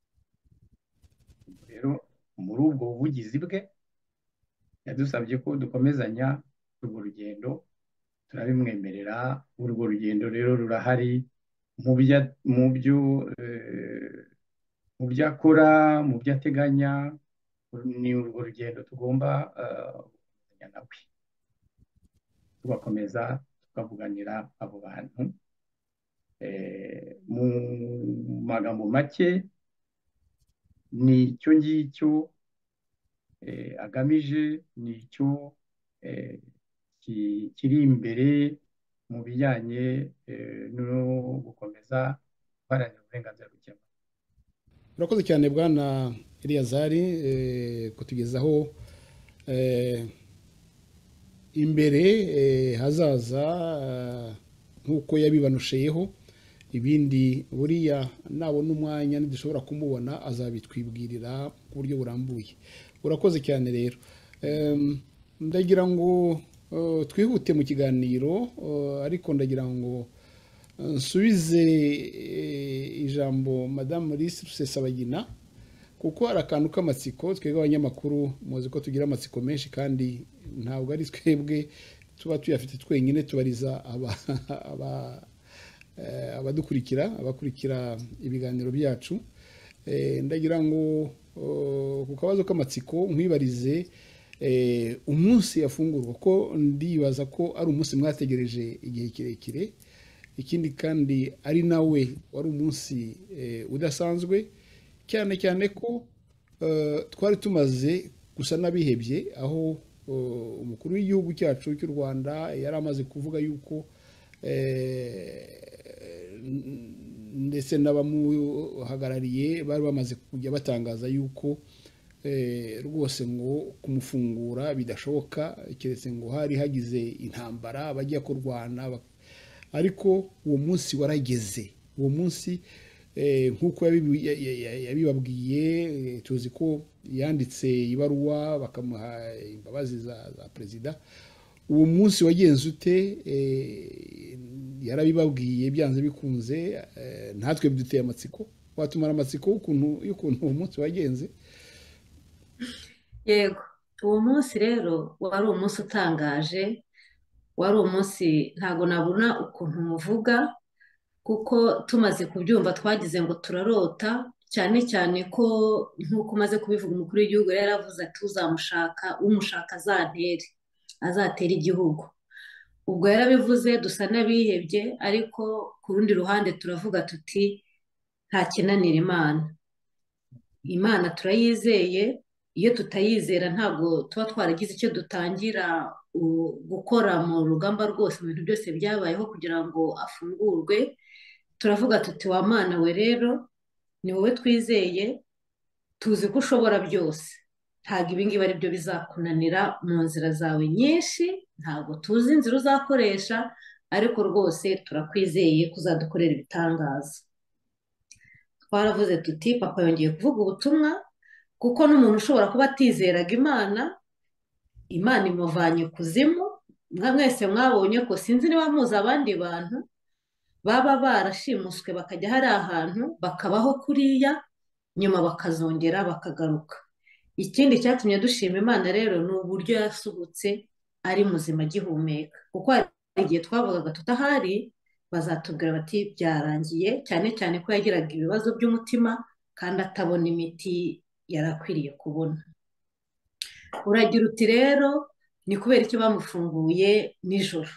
Rero muri ubwo buvugizi bwe yadusabye ko dukomezanya urwo rugendo, turabimwemerera. Urwo rugendo rero rurahari mu byo mu byo eh, mu byo akora, mu byo ateganya, ni urwo rugendo tugomba eh, gukomezanya nawe, tugakomeza tukavuganira abo bantu. Eh, mu magambo make ni icyo ngicyo eh, agamije nicyo eh, ki- kiri imbere mu bijyanye eh, no gukomeza guharanira uburenganzira bw'ikiremwamuntu. urakoze cyane bwana Eliyazari eh, kutugezaho eh, imbere eh, hazaza eh, nk'uko yabibanusheyeho ibindi buriya nabona umwanya ntidushobora kumubona azabitwibwirira ku buryo burambuye. Urakoze cyane rero. Em, ndagira ngo eh, twihute mu kiganiro eh, ariko ndagira ngo eh, nsubize eh, ijambo Madame Alice Rusesabagina kuko hari akantu k'amatsiko twebwe abanyamakuru muzi ko tugira amatsiko menshi kandi ntabwo ari twebwe tuba tuyafite twenyine tubariza aba aba eh, abadukurikira abakurikira ibiganiro byacu. Eh, ndagira ngo oh, ku kabazo k'amatsiko nkwibarize eh, umunsi yafungurwa ko ndibaza ko ari umunsi mwategereje igihe kirekire, ikindi kandi ari nawe wari umunsi eh, udasanzwe cyane cyane ko eh, twari tumaze gusa n'abihebye aho eh, umukuru w'igihugu cyacu cy'u Rwanda yari amaze kuvuga yuko eh, ndetse n'abamuhagarariye bari bamaze kujya batangaza yuko eh, rwose ngo kumufungura bidashoboka keretse ngo hari hagize intambara bajya kurwana bak- ariko uwo munsi warageze. Uwo munsi eh, nk'uko yabibi- ya- ya- ya- yabibabwiye eh, tuzi ko yanditse ibaruwa bakamuha imbabazi za, za perezida. Uwo munsi wagenze ute? eh, yarabibabwiye byanze bikunze eh, natwe biduteye amatsiko. Watumara amatsiko y'ukuntu y'ukuntu uwo munsi wagenze. yego uwo munsi rero wari umunsi utangaje, wari umunsi ntabwo nabona ukuntu muvuga kuko tumaze kubyumva twagize ngo turarota, cyane cyane ko nk'uko umaze kubivuga umukuru w'igihugu yari yaravuze ati uzamushaka umushaka azantere azatera igihugu. Ubwo yarabivuze dusa n'abihebye, ariko ku rundi ruhande turavuga tuti nta kinanira Imana. Imana turayizeye, iyo tutayizera ntabwo tuba twaragize icyo dutangira u- gukora mu rugamba rwose mu bintu byose byabayeho kugira ngo afungurwe. Turavuga tuti wa Mana we rero ni wowe twizeye, tuzi ko ushobora byose, ntabwo ibi ngibi ari byo bizakunanira mu nzira zawe nyinshi, ntabwo tuzi inzira uzakoresha, ariko rwose turakwizeye ko uzadukorera ibitangaza. Twaravuze tuti papa yongeye kuvuga ubutumwa, kuko n'umuntu ushobora kuba atizeraga Imana, Imana imuvanye kuzimu. Mwa mwese mwabonye ko, sinzi niba muzi abandi bantu baba barashimuswe bakajya hari ahantu bakabaho kuriya nyuma bakazongera bakagaruka. Ikindi cyatumye dushima Imana rero ni uburyo yasubutse ari muzima agihumeka, kuko hari igihe twavugaga tutahari bazatubwira bati byarangiye, cyane cyane ko yagiraga ibibazo by'umutima kandi atabona imiti yari akwiriye kubona. Uragira uti rero ni kubera iki bamufunguye nijoro?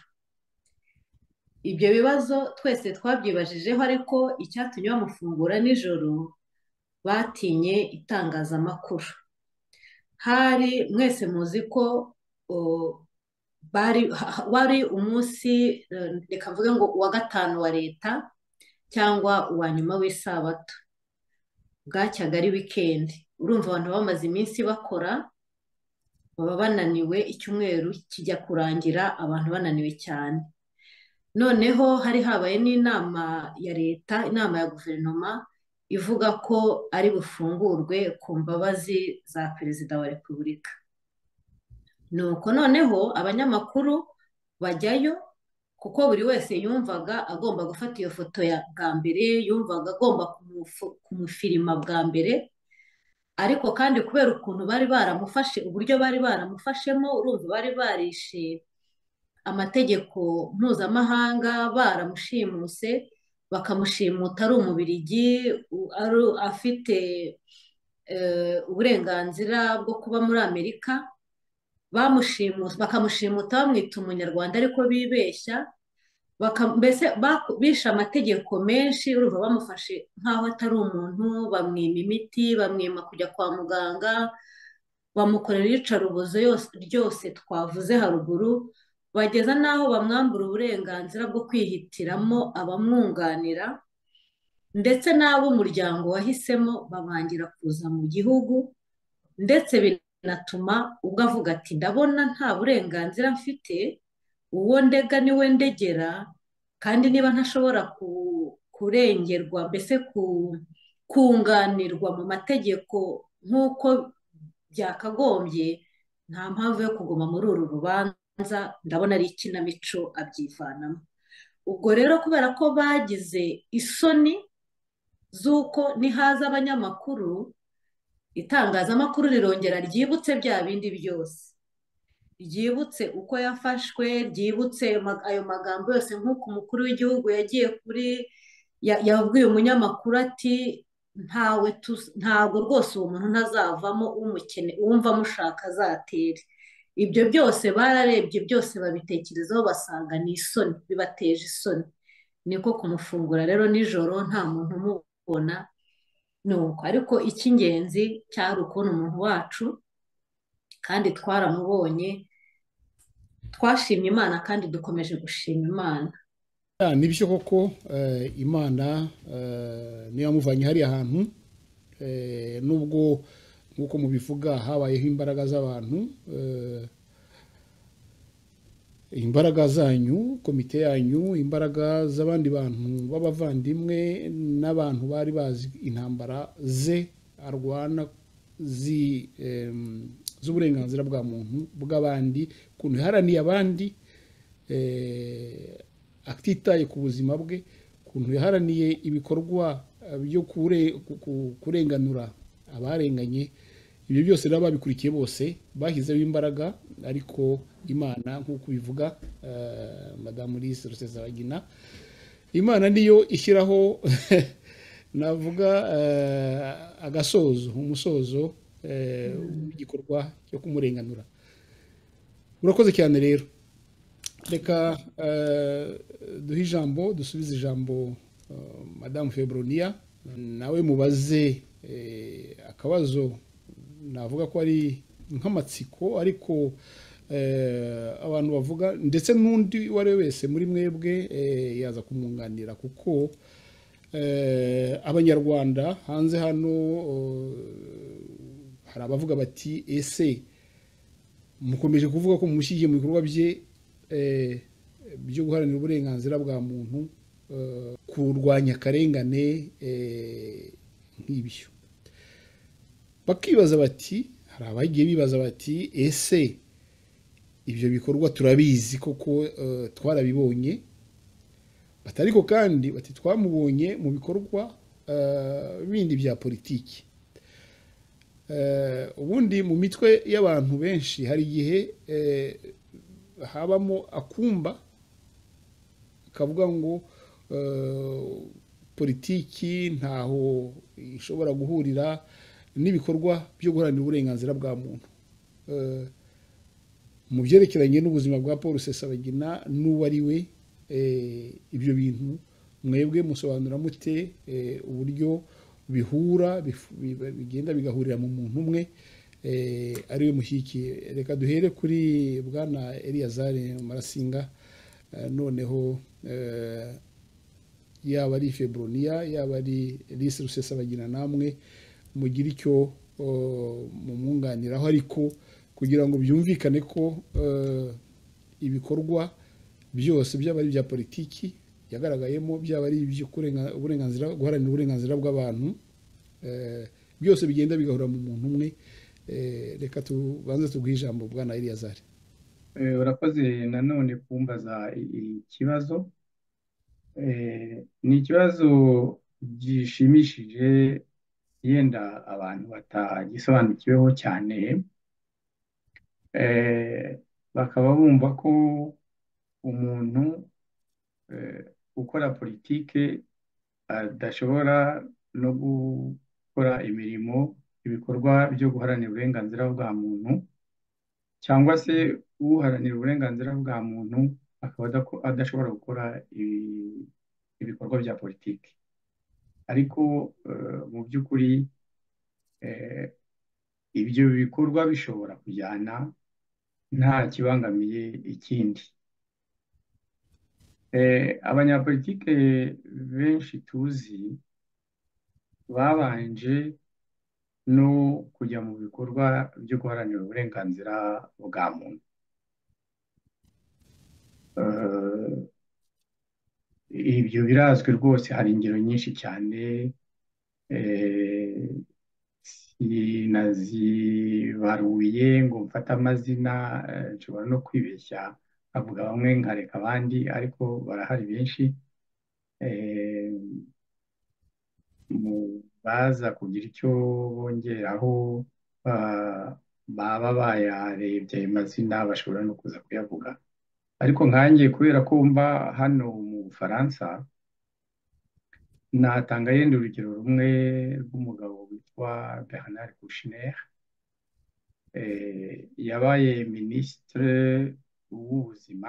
Ibyo bibazo twese twabyibajijeho, ariko icyatumye bamufungura nijoro batinye itangazamakuru. Hari mwese muzi ko o, bari ha- wari umunsi eh, reka mvuge ngo uwa gatanu wa leta cyangwa uwa nyuma w'isabato, bwacyaga ari wikendi. Urumva abantu bamaze iminsi bakora, baba bananiwe, icyumweru kijya kurangira abantu bananiwe cyane. Noneho hari habaye n'inama ya leta, inama ya guverinoma ivuga ko ari bufungurwe ku mbabazi za perezida wa repubulika. Nuko noneho abanyamakuru bajyayo, kuko buri wese yumvaga agomba gufata iyo foto ya bwa mbere, yumvaga agomba kumufu- kumufirima bwa mbere, ariko kandi kubera ukuntu bari baramufashe, uburyo bari baramufashemo, urumva bari barishe amategeko mpuzamahanga, baramushimuse bakamushimuta ari umubirigi, u- ari- afite eh, uburenganzira bwo kuba muri Amerika, bamushimuta bakamushimuta bamwita umunyarwanda ariko bibeshya, baka- mbese baku- bishe amategeko menshi. Urumva bamufashe nk'aho atari umuntu, bamwima imiti, bamwima kujya kwa muganga, bamukorera iyicarubozo yose ryose twavuze haruguru, bageza n'aho bamwambura uburenganzira bwo kwihitiramo abamwunganira, ndetse n'abo umuryango wahisemo babangira kuza mu gihugu, ndetse binatuma ubwo avuga ati ndabona nta burenganzira mfite, uwo ndega niwe ndegera, kandi niba ntashobora ku- kurengerwa mbese ku- kunganirwa mu mategeko nk'uko byakagombye, nta mpamvu yo kuguma muri uru rubanza, ndabona ari ikinamico abyivanamo. Ubwo rero kubera ko bagize isoni z'uko nihaza abanyamakuru, itangazamakuru rirongera ryibutse bya bindi byose, ryibutse uko yafashwe, ryibutse ma- ayo magambo yose, nk'uko umukuru w'igihugu yagiye kuri ya- yabwiye umunyamakuru ati ntawe tu- ntabwo rwose uwo muntu ntazavamo umukene, uwumva amushaka azatere. Ibyo byose bararebye, byose babitekerezaho basanga ni isoni, bibateje isoni, niko kumufungura rero nijoro nta muntu umubona. Nuko ariko icy'ingenzi cyari ukubona umuntu wacu, kandi twaramubonye, twashimye Imana kandi dukomeje gushima Imana. Ah, nibyo koko eh, Imana eh, niyo yamuvanye hariya hantu, eh, nubwo nk'uko mubivuga habayeho imbaraga z'abantu, eh, imbaraga zanyu, komite yanyu, imbaraga z'abandi bantu b'abavandimwe n'abantu bari bazi intambara ze arwana zi em, z'uburenganzira bwa muntu bw'abandi, ukuntu yaharaniye abandi, eh, atitaye ku buzima bwe, ukuntu yaharaniye ibikorwa eh, byo kure- ku- ku- kurenganura abarenganye. Ibyo byose rero babikurikiye bose bashyizeho imbaraga, ariko Imana nk'uko bivuga eh, madamu Lise Rusesabagina, Imana niyo ishyiraho navuga eh, agasozo, umusozo eh, w'igikorwa cyo kumurenganura. Urakoze cyane rero, reka eh, duhe ijambo, dusubize ijambo eh, madamu Febronia, nawe mubaze eh, akabazo navuga ko ari nk'amatsiko, ariko eh, abantu bavuga, ndetse n'undi uwo ari we wese muri mwebwe eh, yaza kumwunganira, kuko eh, abanyarwanda hanze hano eh, hari abavuga bati ese mukomeje kuvuga ko mushyigiye mu bikorwa bye eh, byo guharanira uburenganzira bwa muntu, eh, kurwanya akarengane eh, nk'ibyo, bakibaza bati, hari abagiye bibaza bati ese ibyo bikorwa turabizi koko, eh, twarabibonye, bati ariko kandi bati twamubonye mu bikorwa eh, bindi bya politiki. Eh, ubundi mu mitwe y'abantu benshi hari igihe eh, habamo akumba kavuga ngo eh, politiki ntaho ishobora guhurira n'ibikorwa byo guharanira uburenganzira bwa muntu. Eh, mu byerekeranye n'ubuzima bwa Paul Rusesabagina n'uwo ari we, eh, ibyo bintu mwebwe musobanura mute eh, uburyo bihura bifu- bi- bigenda bigahurira mu muntu umwe eh, ari we mushyigikiye? Reka duhere kuri bwana Eliyazari Marasinga, eh, noneho eh, yaba ari Febronia yaba ari Lise Rusesabagina, namwe mugira icyo uh, mumwunganiraho, ariko kugira ngo byumvikane ko uh, ibikorwa byose byaba ari ibya politiki yagaragayemo, byaba ari ibyo kurenga- uburenganzira, guharanira uburenganzira bw'abantu, eh, byose bigenda bigahura mu muntu umwe. Eh, reka tubanze tuguhe ijambo bwana Eliyazari. Eh, urakoze nanone kumbaza i- ikibazo. Eh, ni ikibazo gishimishije, yenda abantu batagisobanukiweho cyane, eh, bakaba bumva ko umuntu eh, ukora politike adashobora no gukora imirimo, ibikorwa byo guharanira uburenganzira bwa muntu, cyangwa se uharanira uburenganzira bwa muntu akaba adako- adashobora gukora ibi- ibikorwa bya politiki. Ariko eh, mu by'ukuri eh, ibyo bikorwa bishobora kujyana nta kibangamiye ikindi. Abanyapolitike benshi tuzi babanje no kujya mu bikorwa byo guharanira uburenganzira bwa muntu. Ibyo birazwi rwose, hari ingero nyinshi cyane, sinazibaruye ngo mfate amazina, nshobora no kwibeshya avuga bamwe nkareka abandi, ariko barahari benshi. Baza kugira icyo bongeraho baba bayarebye ayo mazina bashobora no kuza kuyavuga, ariko nkanjye kubera ko mba hano mu Bufaransa, natanga yenda urugero rumwe rw'umugabo witwa Bernard Kouchner, yabaye minisitiri w'ubuzima,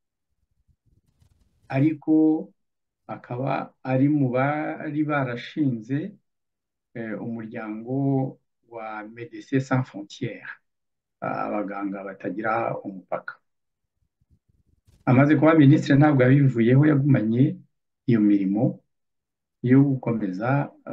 ariko akaba ari mu bari barashinze umuryango wa Médecins Sans Frontières, abaganga batagira umupaka. Amaze kuba minisitiri ntabwo yabivuyeho, yagumanye iyo mirimo yo gukomeza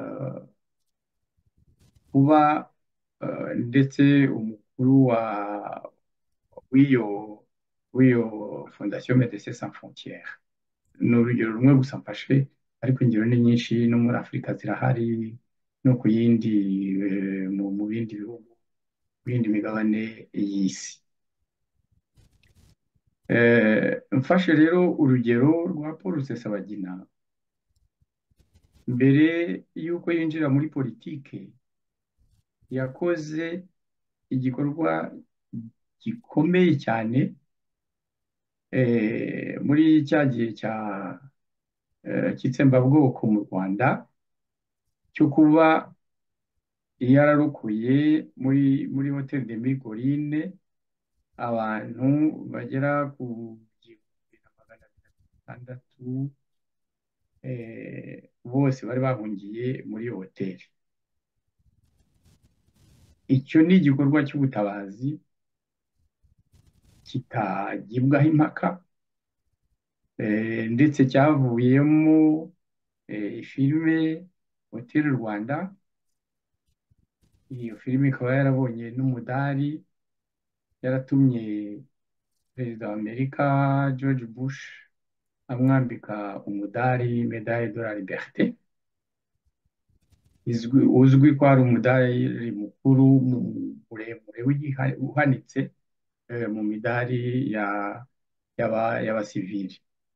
kuba ndetse umukuru wa w'iyo w'iyo Fondation Médecins Sans Frontières. Ni urugero rumwe gusa mfashe, ariko ingero ni nyinshi, no muri Afurika zirahari, no ku yindi mu bindi bihugu, ku yindi migabane y'isi. Mfashe rero urugero rwa Paul Rusesabagina, mbere y'uko yinjira muri politike yakoze igikorwa gikomeye cyane muri cya gihe cya cy'itsembabwoko mu Rwanda, cyo kuba yararokoye muri muri Hotel de Mille Collines abantu bagera ku gihumbi na magana atandatu, bose bari bahungiye muri iyo hoteli. Icyo ni igikorwa cy'ubutabazi kitagibwaho impaka, ndetse cyavuyemo filime Hotel Rwanda. Iyo filime ikaba yarabonye n'umudari, yaratumye perezida wa Amerika George Bush amwambika umudari Medaille de la Liberté, uzwi ko ari umudari mukuru muremure uhanitse mu midari y'abasivili.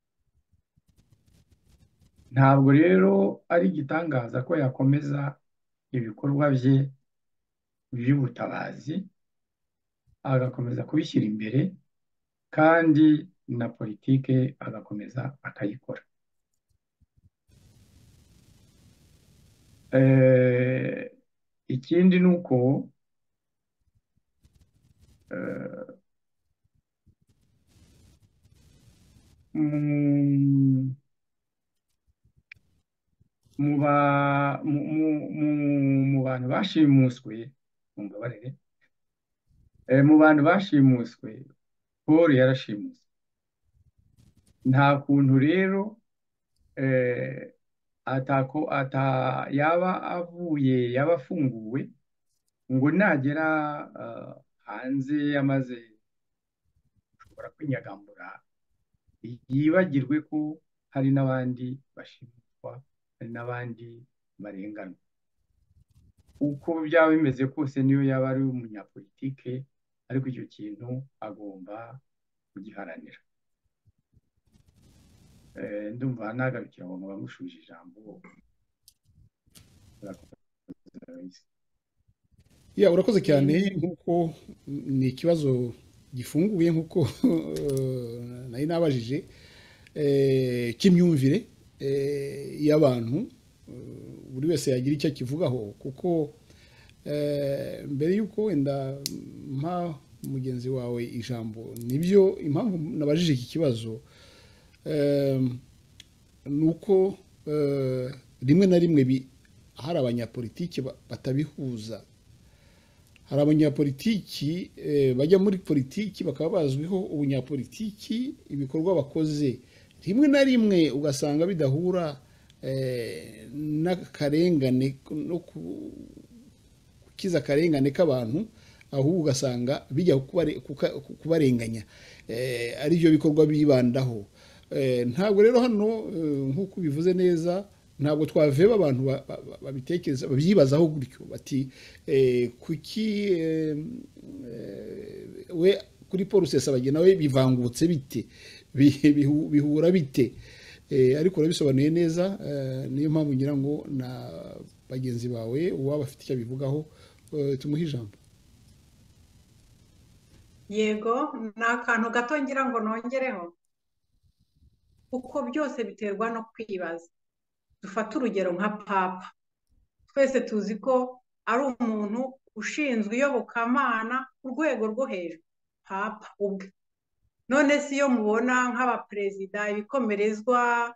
Ntabwo rero ari igitangaza ko yakomeza ibikorwa bye by'ubutabazi, agakomeza kubishyira imbere, kandi na politike agakomeza akayikora. Ikindi ni uko mu bantu bashimuswe, mumbabarire, mu bantu bashimuswe Paul yarashimuswe. Nta kuntu rero atako ata yaba avuye yaba afunguwe ngo nagera hanze yamaze ushobora kwinyagambura yibagirwe ko hari n'abandi bashimutwa, hari n'abandi barenganwa. Uko byaba bimeze kose, niyo yaba ari umunyapolitike, ariko icyo kintu agomba kugiharanira. Ndumva nagarukira ngo bamushuje ijambo. Ya, urakoze cyane, nkuko ni ikibazo gifunguye nkuko nari nabajije cy'imyumvire y'abantu, buri wese yagira icyo akivugaho, kuko mbere y'uko wenda mpa mugenzi wawe ijambo, nibyo impamvu nabajije iki kibazo ni uko rimwe na rimwe hari abanyapolitiki batabihuza, hari abanyapolitiki bajya muri politiki bakaba bazwiho ubunyapolitiki, ibikorwa bakoze rimwe na rimwe ugasanga bidahura n'akarengane no gukiza akarengane k'abantu, ahubwo ugasanga bijya kubarenganya, aribyo bikorwa bibandaho. Ntabwo rero hano nk'uko bivuze neza, ntabwo twaveba abantu babitekereza babyibazaho gutyo bati kuki we kuri Paul Rusesabagina we bivangutse bite, bihura bite, ariko urabisobanuye neza. Niyo mpamvu ngira ngo na bagenzi bawe uwaba afite icyo abivugaho tumuhe ijambo. Yego, ni akantu gato ngira ngo nongereho, kuko byose biterwa no kwibaza. Dufate urugero nka papa, twese tuzi ko ari umuntu ushinzwe iyobokamana ku rwego rwo hejuru, papa ubwe. None si iyo mubona nk'abaperezida, ibikomerezwa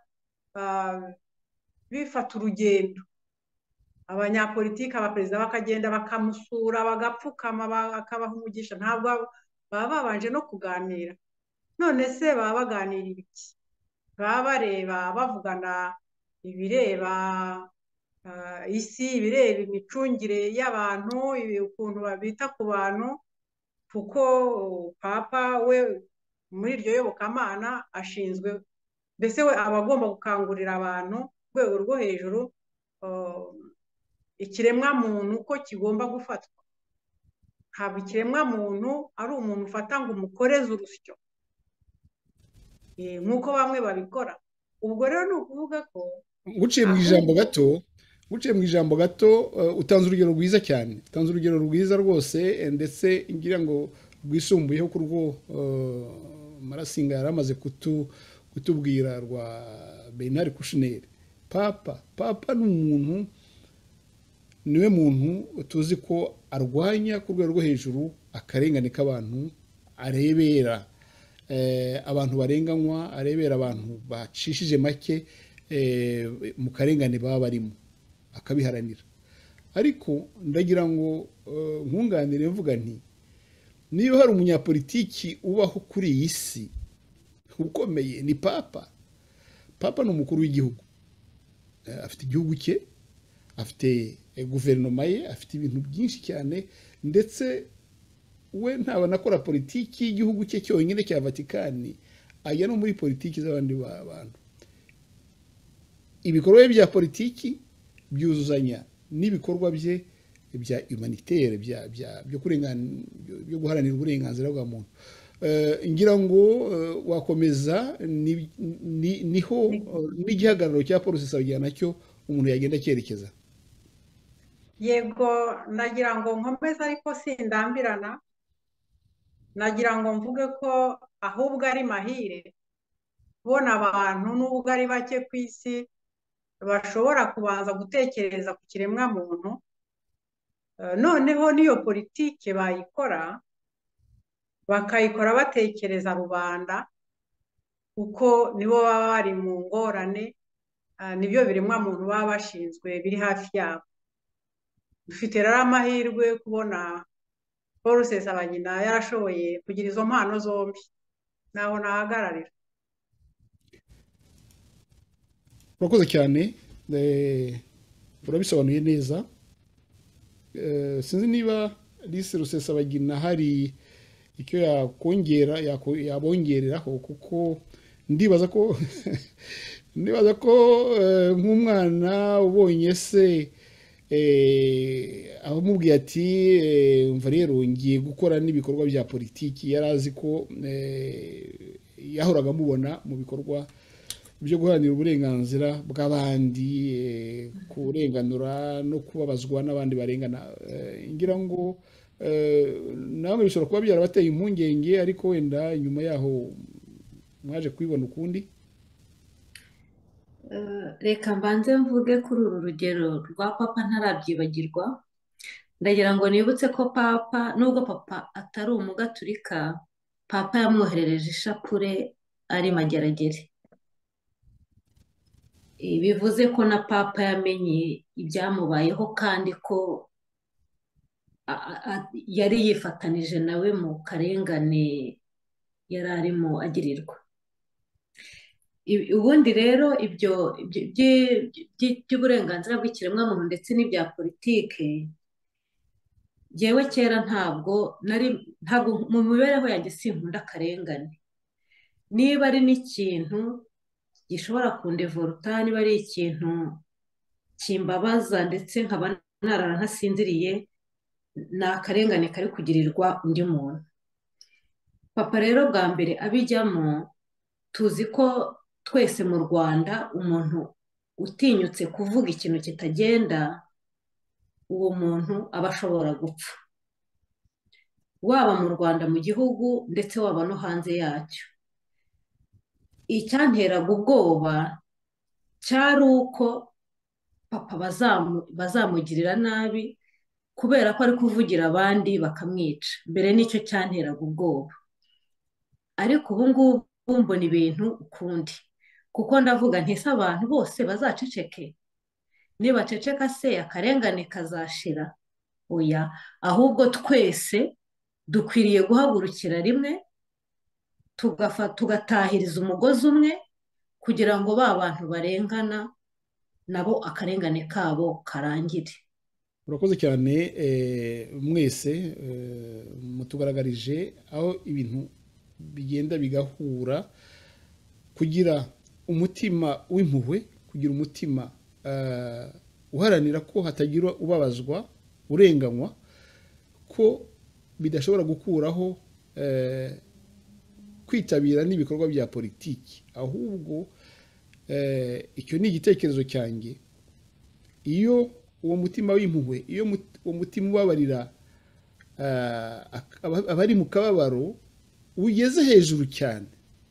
bifata urugendo, abanyapolitiki, abaperezida bakagenda bakamusura, bagapfukama, bakabaha umugisha, ntabwo baba babanje no kuganira. None se baba baganira iki? Baba bareba bavugana ibireba isi, ibireba imicungire y'abantu, ukuntu babita ku bantu, kuko papa we muri iryo yobokamana ashinzwe, mbese we aba agomba gukangurira abantu ku rwego rwo hejuru ikiremwamuntu ko kigomba gufatwa. Ntabwo ikiremwamuntu ari umuntu ufata ngo umukoreze urusyo nk'uko bamwe babikora. Ubwo rero ni ukuvuga ko guciye mu ijambo gato guciye mu ijambo gato utanze urugero rwiza cyane, utanze urugero rwiza rwose, ndetse ngira ngo rwisumbuyeho ku rwo Marasinga yari amaze kutubwira rwa Bernard Kouchner. Papa papa ni umuntu, niwe muntu tuzi ko arwanya ku rwego rwo hejuru akarengane k'abantu, arebera abantu barenganywa, arebera abantu bacishije make mu karengane baba barimo, akabiharanira. Ariko ndagira ngo nkunganire mvuga nti, niyo hari umunyapolitiki ubaho kuri iyi si ukomeye ni papa. Papa ni umukuru w'igihugu, afite igihugu cye, afite guverinoma ye, afite ibintu byinshi cyane, ndetse we ntabona akora politiki y'igihugu cye cyonyine cya Vatikani, ajya no muri politiki z'abandi bantu. Ibikorwa bye bya politiki byuzuzanya n'ibikorwa bye bya humanitaire, byo guharanira uburenganzira bwa muntu. Ngira ngo wakomeza niho n'igihagararo cya Paul Rusesabagina nacyo umuntu yagenda cyerekeza. Yego, nagira ngo nkomeze ariko sindambirana, nagira ngo mvuge ko ahubwo ari mahire kubona abantu n'ubwo ari bake ku isi bashobora kubanza gutekereza ku kiremwamuntu, noneho n'iyo politike bayikora bakayikora batekereza rubanda, kuko nibo baba bari mu ngorane, nibyo biremwamuntu baba bashinzwe biri hafi yabo. Dufite rero amahirwe kubona Paul Rusesabagina yarashoboye kugira izo mpano zombi, naho nahagararira. Urakoze cyane, urabisobanuye neza. Sinzi niba Lise Rusesabagina hari icyo yakongera yabongereraho, kuko ndibaza ko ndibaza ko nk'umwana ubonye se aho mubwiye ati mva rero ngiye gukora n'ibikorwa bya politiki, yari azi ko yahoraga amubona mu bikorwa byo guharanira uburenganzira bw'abandi, kurenganura no kubabazwa n'abandi barengana. Ngira ngo namwe bishobora kuba byarabateye impungenge, ariko wenda nyuma yaho mwaje kubibona ukundi. Reka mbanze mvuge kuri uru rugero rwa papa ntarabyibagirwa. Ndagira ngo nibutse ko papa, nubwo papa atari umugaturika, papa yamwoherereje ishapure ari Mageragere. Bivuze ko na papa yamenye ibyamubayeho, kandi ko yari yifatanije nawe mu karengane yari arimo agirirwa. Ubundi rero ibyo by'uburenganzira bw'ikiremwamuntu ndetse n'ibya politike, yewe kera ntabwo nari ntabwo mu mibereho yanjye sinkunda akarengane. Niba ari n'ikintu gishobora kundevoluta, niba ari ikintu kimbabaza ndetse nkaba narara ntasinziriye, ni akarengane kari kugirirwa undi muntu. Papa rero bwa mbere abijyamo, tuzi ko twese mu Rwanda umuntu utinyutse kuvuga ikintu kitagenda, uwo muntu aba ashobora gupfa, waba mu Rwanda mu gihugu ndetse waba no hanze yacyo. Icyanteraga ubwoba cyari uko papa bazamugirira nabi kubera ko ari kuvugira abandi bakamwica. Mbere nicyo cyanteraga ubwoba, ariko ubu ngubu mbona ibintu ukundi, kuko ndavuga nti se abantu bose bazaceceke? Nibaceceka se akarengane kazashira? Oya, ahubwo twese dukwiriye guhagurukira rimwe tugatahiriza umugozi umwe kugira ngo ba bantu barengana nabo akarengane kabo karangire. Murakoze cyane mwese mutugaragarije aho ibintu bigenda bigahura, kugira umutima w'impuhwe, kugira umutima uharanira ko hatagira ubabazwa, urenganywa, ko bidashobora gukuraho kwitabira n'ibikorwa bya politiki. Ahubwo icyo ni igitekerezo cyanjye. Iyo uwo mutima w'impuhwe, iyo uwo mutima ubabarira abari mu kababaro ugeze hejuru cyane,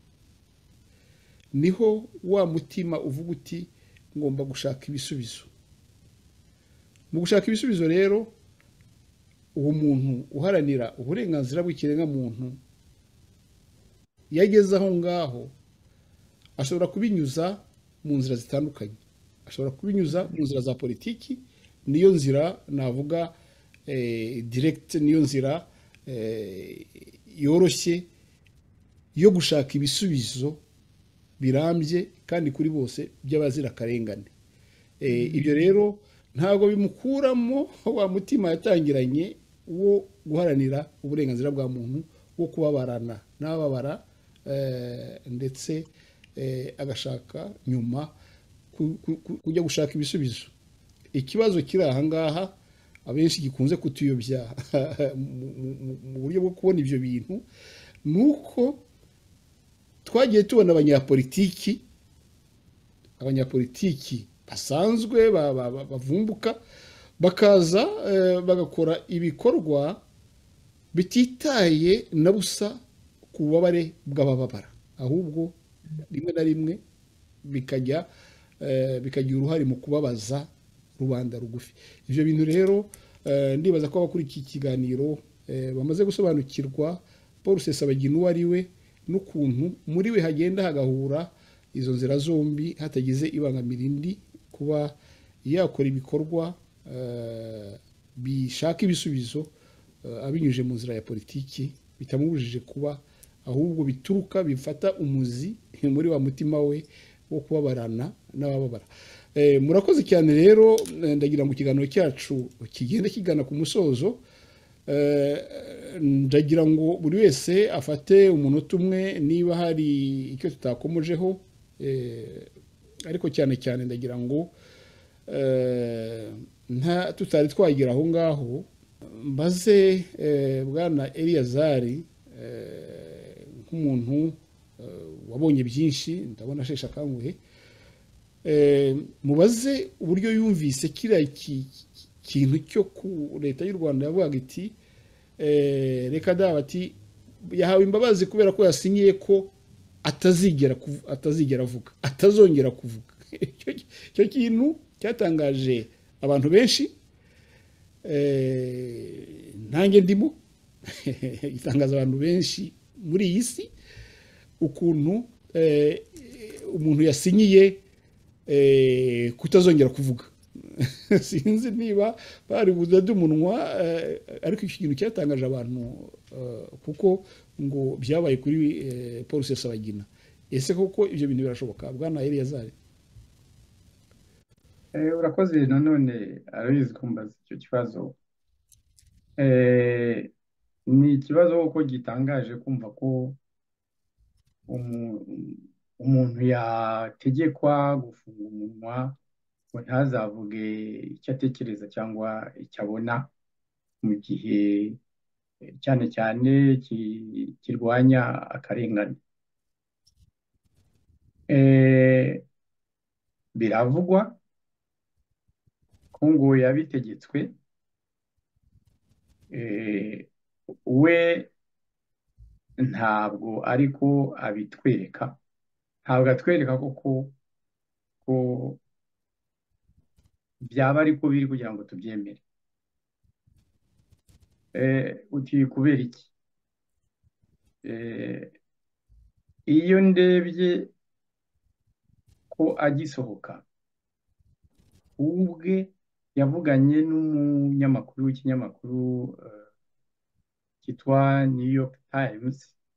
niho wa mutima uvuga uti ngomba gushaka ibisubizo. Mu gushaka ibisubizo rero, uwo muntu uharanira uburenganzira bw'ikiremwamuntu yageze aho ngaho, ashobora kubinyuza mu nzira zitandukanye. Ashobora kubinyuza mu nzira za politiki, niyo nzira navuga direct, niyo nzira yoroshye yo gushaka ibisubizo birambye kandi kuri bose by'abazira akarengane. Ibyo rero ntabwo bimukuramo wa mutima yatangiranye wo guharanira uburenganzira bwa muntu, wo kubabarana n'ababara, ndetse agashaka nyuma kujya gushaka ibisubizo. Ikibazo kiri aha ngaha abenshi gikunze kutuyobya mu buryo bwo kubona ibyo bintu, ni uko twagiye tubona abanyapolitiki abanyapolitiki basanzwe bavumbuka, bakaza bagakora ibikorwa bititaye na busa ku bubabare bw'abababara, ahubwo rimwe na rimwe bikajya bikagira uruhare mu kubabaza rubanda rugufi. Ibyo bintu rero ndibaza ko abakurikiye ikiganiro bamaze gusobanukirwa Paul Rusesabagina uwo ari we, n'ukuntu muri we hagenda hagahura izo nzira zombi hatagize ibangamira indi, kuba yakora ibikorwa bishaka ibisubizo abinyuje mu nzira ya politiki, bitamubujije kuba, ahubwo bituruka bifata umuzi muri wa mutima we wo kubabarana n'abababara. Murakoze cyane rero, ndagira ngo ikiganiro cyacu kigende kigana ku musozo. Ndagira ngo buri wese afate umunota umwe niba hari icyo tutakomojeho, ariko cyane cyane ndagira ngo nta tutari twagira aho ngaho, mbaze bwana Eliyazari nk'umuntu wabonye byinshi, ndabona asheshe akanguhe, mubaze uburyo yumvise kiriya kintu cyo ku leta y'u Rwanda yavugaga iti reka da, bati yahawe imbabazi kubera ko yasinyiye ko atazigera atazigera avuga, atazongera kuvuga. Icyo kintu cyatangaje abantu benshi, nanjye ndimo, gitangaza abantu benshi muri iyi si, ukuntu umuntu yasinyiye kutazongera kuvuga. sinzi niba bari budade umunwa, eh, ariko iki kintu cyatangaje abantu, eh, kuko ngo byabaye kuri eh, Paul Rusesabagina. Ese koko ibyo bintu birashoboka bwana Eliyazari? Eh, urakoze nanone arabizi kumbaza icyo kibazo. Eh, ni ikibazo kuko gitangaje kumva ko umu- umuntu yategekwa gufunga umunwa ngo ntazavuge icyo atekereza cyangwa icyo abona mu gihe eh, cyane cyane ki- kirwanya akarengane. Eh, biravugwa ko ngo yabitegetswe, eh, we ntabwo ariko abitwereka, ntabwo atwereka koko ko byaba ariko biri kugira ngo tubyemere. Eh, uti kubera iki? Eh, iyo ndebye ko agisohoka ubwe yavuganye n'umunyamakuru w'ikinyamakuru eh, cyitwa New York Times,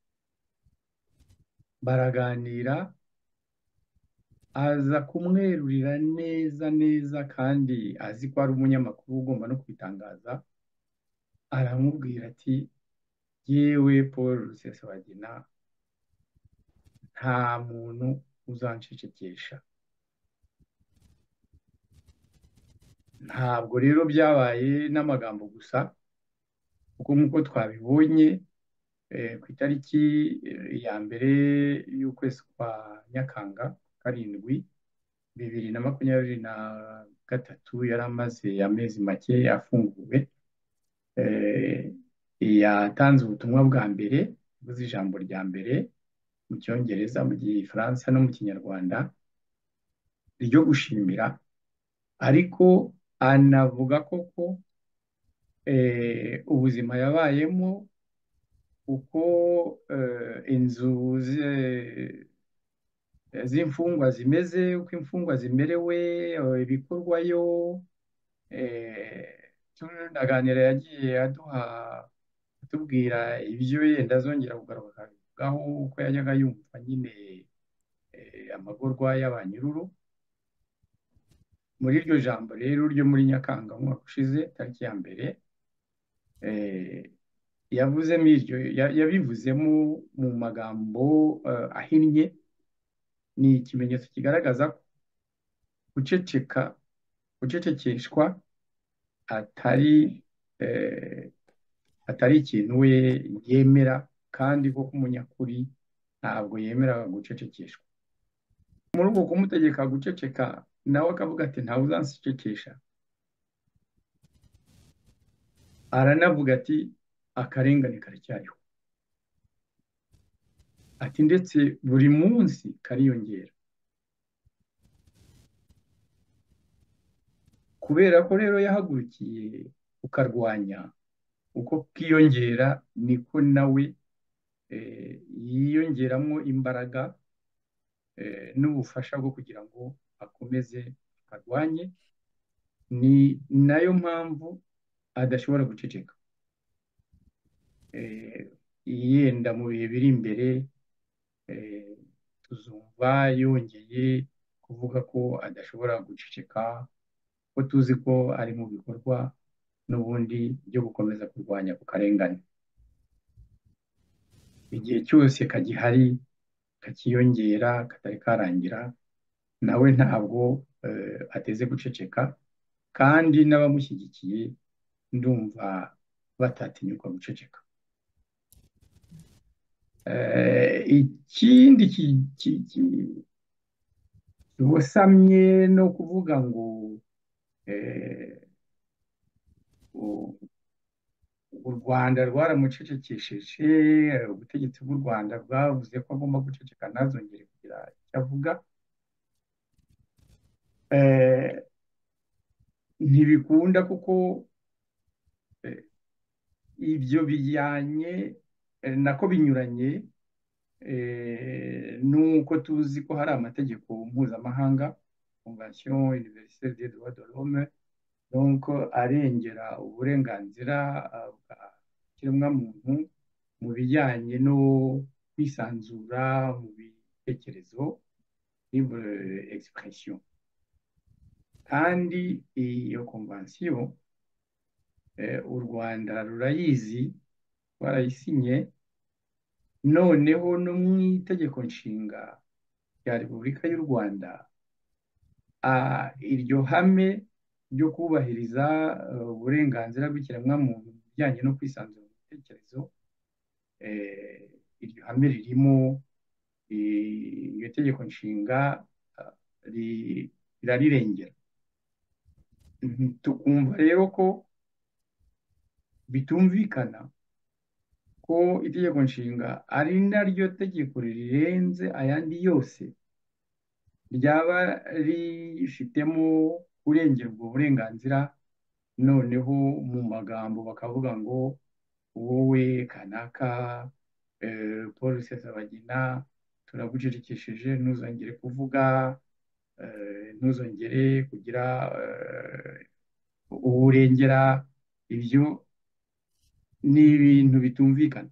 baraganira, aza kumwerurira neza neza kandi azi ko ari umunyamakuru ugomba no kubitangaza. Aramubwira ati yewe Paul Rusesabagina, nta muntu uzancecekesha. Ntabwo rero byabaye n'amagambo gusa, kuko nk'uko twabibonye eh, ku itariki eh, ya mbere y'ukwezi kwa Nyakanga karindwi bibiri na makumyabiri na gatatu, yari amaze amezi make afunguwe. Eh, yatanze ubutumwa bwa mbere, yavuze ijambo rya mbere mu cyongereza, mu gifaransa no mu kinyarwanda ryo gushimira, ariko anavuga koko eh, ubuzima yabayemo, uko eh, inzu ze- z'imfungwa zimeze, uko imfungwa zimerewe, eh, ibikorwayo. eh, tunaganira yagiye aduha atubwira ibyo yenda azongera kugaruka akabivugaho, uko yajyaga yumva nyine eh, amagorwa y'abanyururu. Muri iryo jambo rero ryo muri Nyakanga umwaka ushize tariki ya mbere, eh, yavuzemo iryo ya- yabivuzemo mu magambo eh, ahinnye. Ni ikimenyetso kigaragaza ko guceceka gucecekeshwa atari eh, atari ikintu we yemera, kandi ko umunyakuri ntabwo yemera gucecekeshwa. Muri uko kumutegeka guceceka, nawe akavuga ati ntawe uzancecekesha. Aranavuga ati akarengane karacyariho, ati ndetse buri munsi kariyongera. Kubera ko rero yahagurukiye kukarwanya, uko kiyongera niko nawe eh, yiyongeramo imbaraga eh, n'ubufasha bwo kugira ngo akomeze akarwanye. Ni nayo mpamvu adashobora guceceka. Eh, yenda mu bihe biri imbere eh, tuzumva yongeye kuvuga ko adashobora guceceka, ko tuzi ko ari mu bikorwa n'ubundi byo gukomeza kurwanya ku karengane. Igihe cyose kagihari, kakiyongera, katari karangira, nawe ntabwo eh, ateze guceceka, kandi n'abamushyigikiye ndumva batatinyuka guceceka. Eh, ikindi ki- ki- ki- kibosamye no kuvuga ngo eh, u- u Rwanda rwaramucecekesheje, eh, ubutegetsi bw'u Rwanda bwavuze ko agomba guceceka ntazongere kugira icyo avuga. Eh, ntibikunda, kuko eh, ibyo bijyanye eh, nako binyuranye eh, nuko tuzi ko hari amategeko mpuzamahanga convention universelle des droits de l'homme, donc arengera uburenganzira bwa kiremwamuntu mu bijyanye no kwisanzura mu bitekerezo, libre expression. Kandi iyo convention u Rwanda rurayizi, rwarayisinye, noneho no mu itegeko nshinga rya Repubulika y'u Rwanda iryo hame ryo kubahiriza uburenganzira bw'ikiremwamuntu mu bijyanye no kwisanzura mu bitekerezo, iryo hame ririmo, iryo tegeko nshinga rirarirengera. Tukumva rero ko bitumvikana ko itegeko nshinga ari naryo tegeko rirenze ayandi yose ryaba rifitemo kurengera ubwo burenganzira, noneho mu magambo bakavuga ngo wowe kanaka Paul Rusesabagina turagucecekesheje, ntuzongere kuvuga, ntuzongere kugira uburengera. Ibyo ni ibintu bitumvikana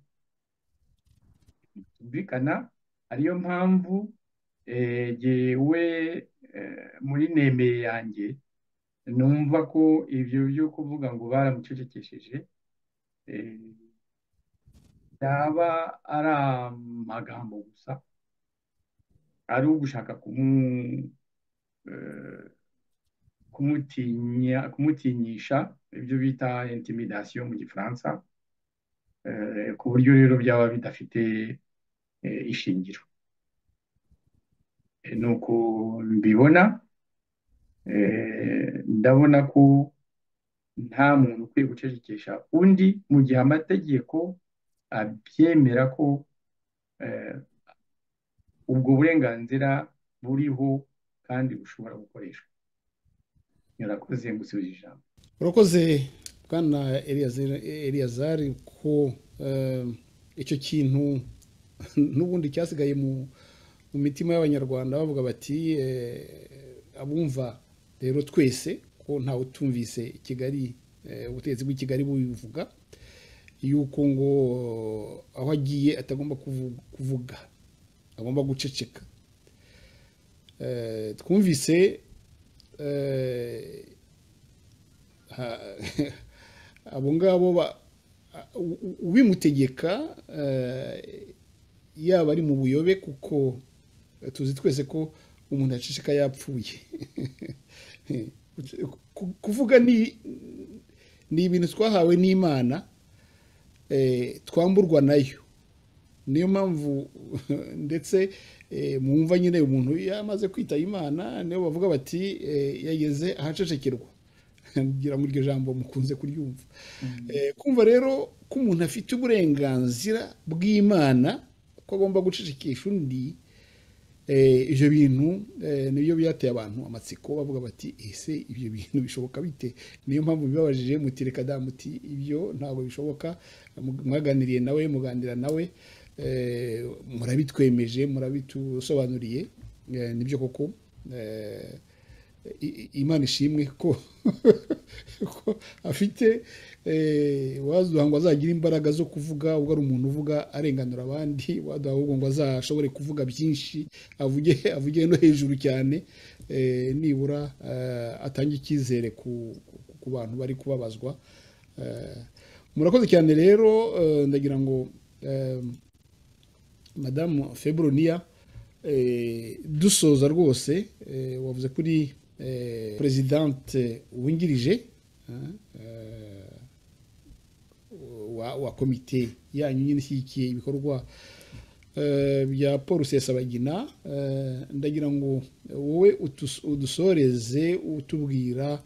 bitumvikana ariyo mpamvu jyewe muri nemeye yanjye numva ko ibyo byo kuvuga ngo baramucecekesheje byaba ari amagambo gusa, ari ugushaka kumutinya kumutinyisha, ibyo bita intimidation mu Gifaransa, ku buryo rero byaba bidafite ishingiro. Nuko mbibona, ndabona ko nta muntu ukwiye gucecekesha undi mu gihe amategeko abyemera ko ubwo burenganzira buriho kandi bushobora gukoreshwa. Murakoze, ngusubije ijambo. Urakoze bwana Eliyazari ko icyo kintu n'ubundi cyasigaye mu mitima y'Abanyarwanda bavuga bati abumva rero twese ko ntawe utumvise Kigali, ubutegetsi bw'i Kigali bubivuga yuko ngo aho agiye atagomba kuvuga, agomba guceceka. Twumvise abo ngabo ubimutegeka yaba ari mu buyobe, kuko tuzi twese ko umuntu aceceka yapfuye. Kuvuga ni ni ibintu twahawe n'Imana, twamburwa nayo. Niyo mpamvu ndetse mwumva nyine umuntu yamaze kwita Imana niyo bavuga bati yageze ahacecekerwa, ngira muri iryo jambo mukunze kuryumva. Kumva rero ko umuntu afite uburenganzira bw'Imana ko agomba gucecekesha undi, ibyo bintu nibyo byateye abantu amatsiko bavuga bati ese ibyo bintu bishoboka bite? Niyo mpamvu bibabajije muti reka da muti ibyo ntabwo bishoboka, mwaganiriye nawe muganira nawe, murabitwemeje murabitusobanuriye, nibyo koko Imana ishimwe ko afite waduha ngo azagira imbaraga zo kuvuga, ubwo ari umuntu uvuga arenganura abandi, waduha ahubwo ngo azashobore kuvuga byinshi, avuge avuge no hejuru cyane, nibura atange icyizere ku bantu bari kubabazwa. Murakoze cyane rero, ndagira ngo Madamu Febroniya dusoza rwose, wavuze kuri Presidente wungirije wa komite yanyu nyine ishyigikiye ibikorwa bya Paul Rusesabagina, ndagira ngo wowe udusoreze utubwira,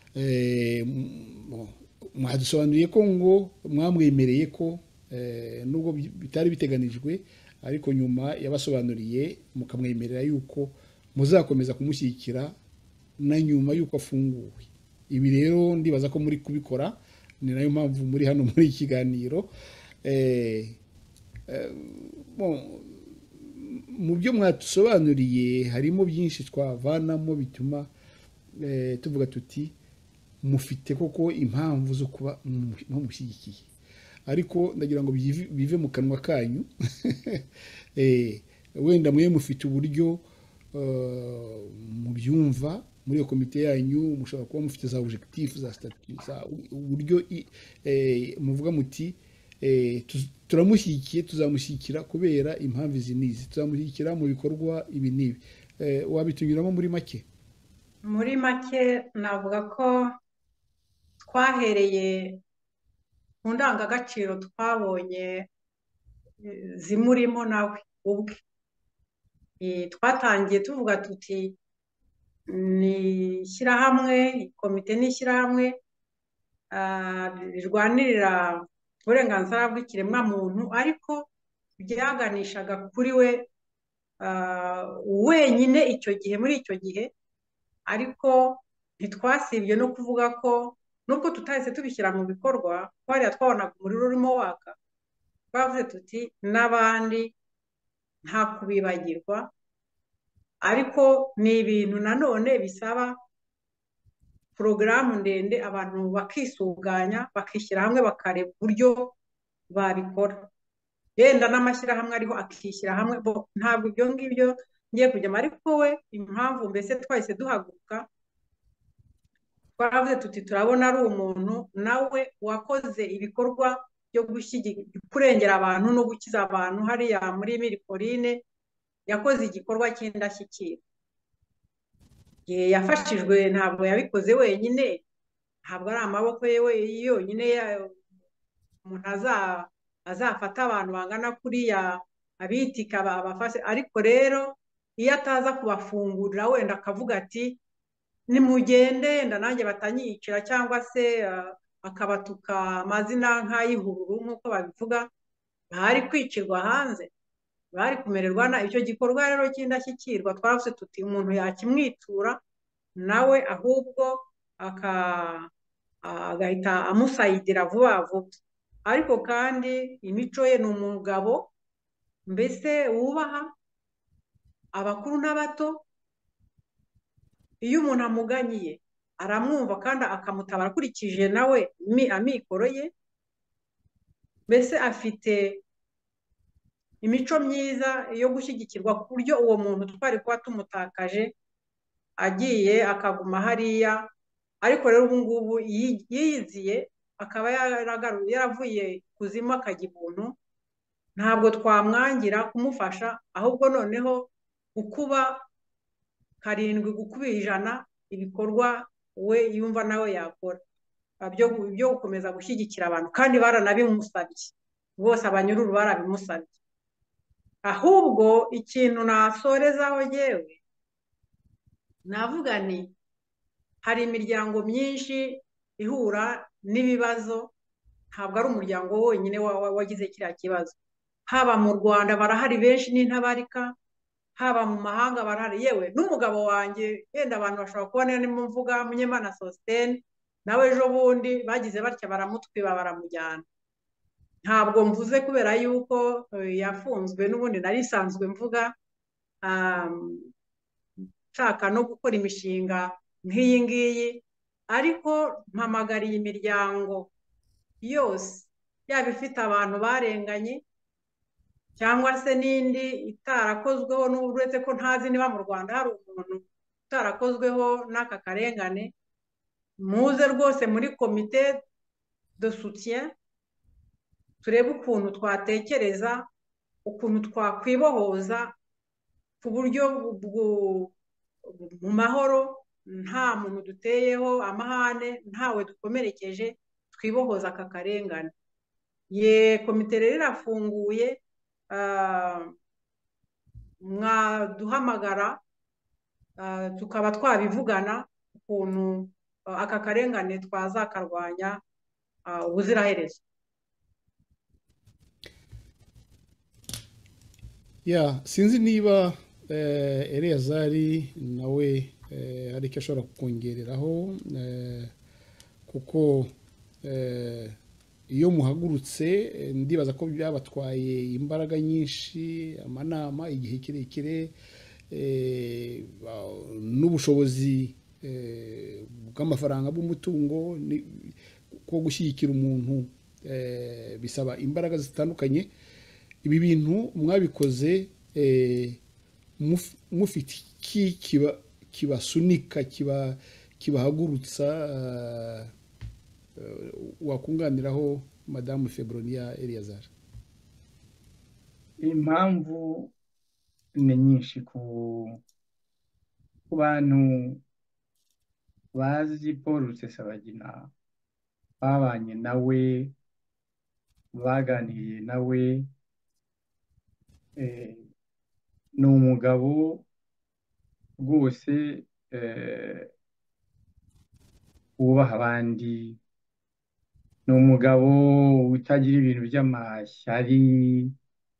mwadusobanuriye ko ngo mwamwemereye ko nubwo bitari biteganijwe, ariko nyuma yabasobanuriye mukamwemerera yuko muzakomeza kumushyigikira na nyuma yuko afunguwe. Ibi rero ndibaza ko muri kubikora, ni nayo mpamvu muri hano muri ikiganiro. mu byo mwatusobanuriye harimo byinshi twavanamo bituma tuvuga tuti mufite koko impamvu zo kuba mushyigikiye, ariko ndagira ngo bive mu kanwa kanyu. Wenda mwe mufite uburyo mubyumva muri iyo komite yanyu, mushobora kuba mufite za objectif za statut za uburyo muvuga muti turamushyigikiye, tuzamushyigikira kubera impamvu izi n'izi, tuzamushyigikira mu bikorwa ibi n'ibi. Wabitunyuramo muri make? Muri make navuga ko twahereye mu ndangagaciro twabonye zimurimo nawe ubwe. Twatangiye tuvuga tuti ni ishyirahamwe, komite ni ishyirahamwe rirwanirira uburenganzira bw'ikiremwamuntu, ariko byaganishaga kuri we wenyine icyo gihe, muri icyo gihe. Ariko ntitwasibye no kuvuga ko nubwo tutahise tubishyira mu bikorwa, twariya twabonaga umuriro urimo waka, twavuze tuti n'abandi nta kubibagirwa, ariko ni ibintu nanone bisaba porogaramu ndende, abantu bakisuganya bakishyira hamwe bakareba uburyo babikora. Yenda n'amashyirahamwe ariho akishyira hamwe, ntabwo ibyo ngibyo ngiye kujyamo. Ariko we impamvu mbese twahise duhaguruka, twaravuze tuti turabona ari umuntu nawe wakoze ibikorwa byo kurengera abantu no gukiza abantu. Hariya muri Mirikorine yakoze igikorwa cy'indashyikirwa, yafashijwe, ntabwo yabikoze wenyine, ntabwo ari amaboko ye yonyine umuntu azafata abantu bangana kuriya abitika abafashe. Ariko rero iyo ataza kubafungurira wenda akavuga ati nimugende, wenda nanjye batanyicira, cyangwa se akabatuka amazina nk'ay'ihururu nk'uko babivuga, bari kwicirwa hanze, bari kumererwa na icyo gikorwa rero cy'indashyikirwa. Twaravuze tuti umuntu yakimwitura nawe ahubwo agahita amusayidira vuba vuba. Ariko kandi imico ye ni umugabo mbese wubaha abakuru n'abato. Iyo umuntu amuganyiye aramwumva kandi akamutabara akurikije nawe amikoro ye. Mbese afite imico myiza yo gushyigikirwa, ku buryo uwo muntu twari kuba tumutakaje agiye akaguma hariya. Ariko rero ubu ngubu yiyiziye, akaba yaravuye kuzimu akajya ibuntu. Ntabwo twamwangira kumufasha, ahubwo noneho gukuba karindwi, gukuba ijana ibikorwa we yumva nawe yakora byo gukomeza gushyigikira abantu, kandi baranabimusabye bose, abanyururu barabimusabye. Ahubwo ikintu nasorezaho yewe navuga ni hari imiryango myinshi ihura n'ibibazo, ntabwo ari umuryango wonyine wagize kiriya kibazo. Haba mu Rwanda barahari benshi n'intabarika, haba mu mahanga barahari. Yewe n'umugabo wanjye, yenda abantu bashobora kubona niyo mvuga Munyemana Sosthene, nawe ejo bundi bagize batya baramutwiba baramujyana. Ntabwo mvuze kubera yuko yafunzwe, n'ubundi nari isanzwe mvuga nshaka no gukora imishinga nk'iyi ngiyi. Ariko mpamagariye imiryango yose, yaba ifite abantu barenganye cyangwa se n'indi itarakozweho, n'uretse ko ntazi niba mu Rwanda hari umuntu utarakozweho n'aka karengane, muze rwose muri komite de soutien turebe ukuntu twatekereza ukuntu twakwibohoza ku buryo mu mahoro, nta muntu duteyeho amahane, ntawe dukomerekeje, twibohoza aka karengane. Ye komite rero irafunguye, mwaduhamagara tukaba twabivugana ukuntu aka karengane twazakarwanya ubuziraherezo. ya sinzi niba Eleyazari nawe hari icyo ashobora kukongereraho, kuko iyo muhagurutse ndibaza ko byabatwaye imbaraga nyinshi, amanama, igihe kirekire, n'ubushobozi bw'amafaranga bw'umutungo ko gushyigikira umuntu bisaba imbaraga zitandukanye. Ibi bintu mwabikoze mufite iki kibasunika kibahagurutsa, wakunganiraho madamu Febroniya Eliyazari? impamvu ni nyinshi ku bantu bazi Paul Rusesabagina, babanye nawe, baganiriye nawe. Ni umugabo rwose wubaha abandi, ni umugabo utagira ibintu by'amashyari,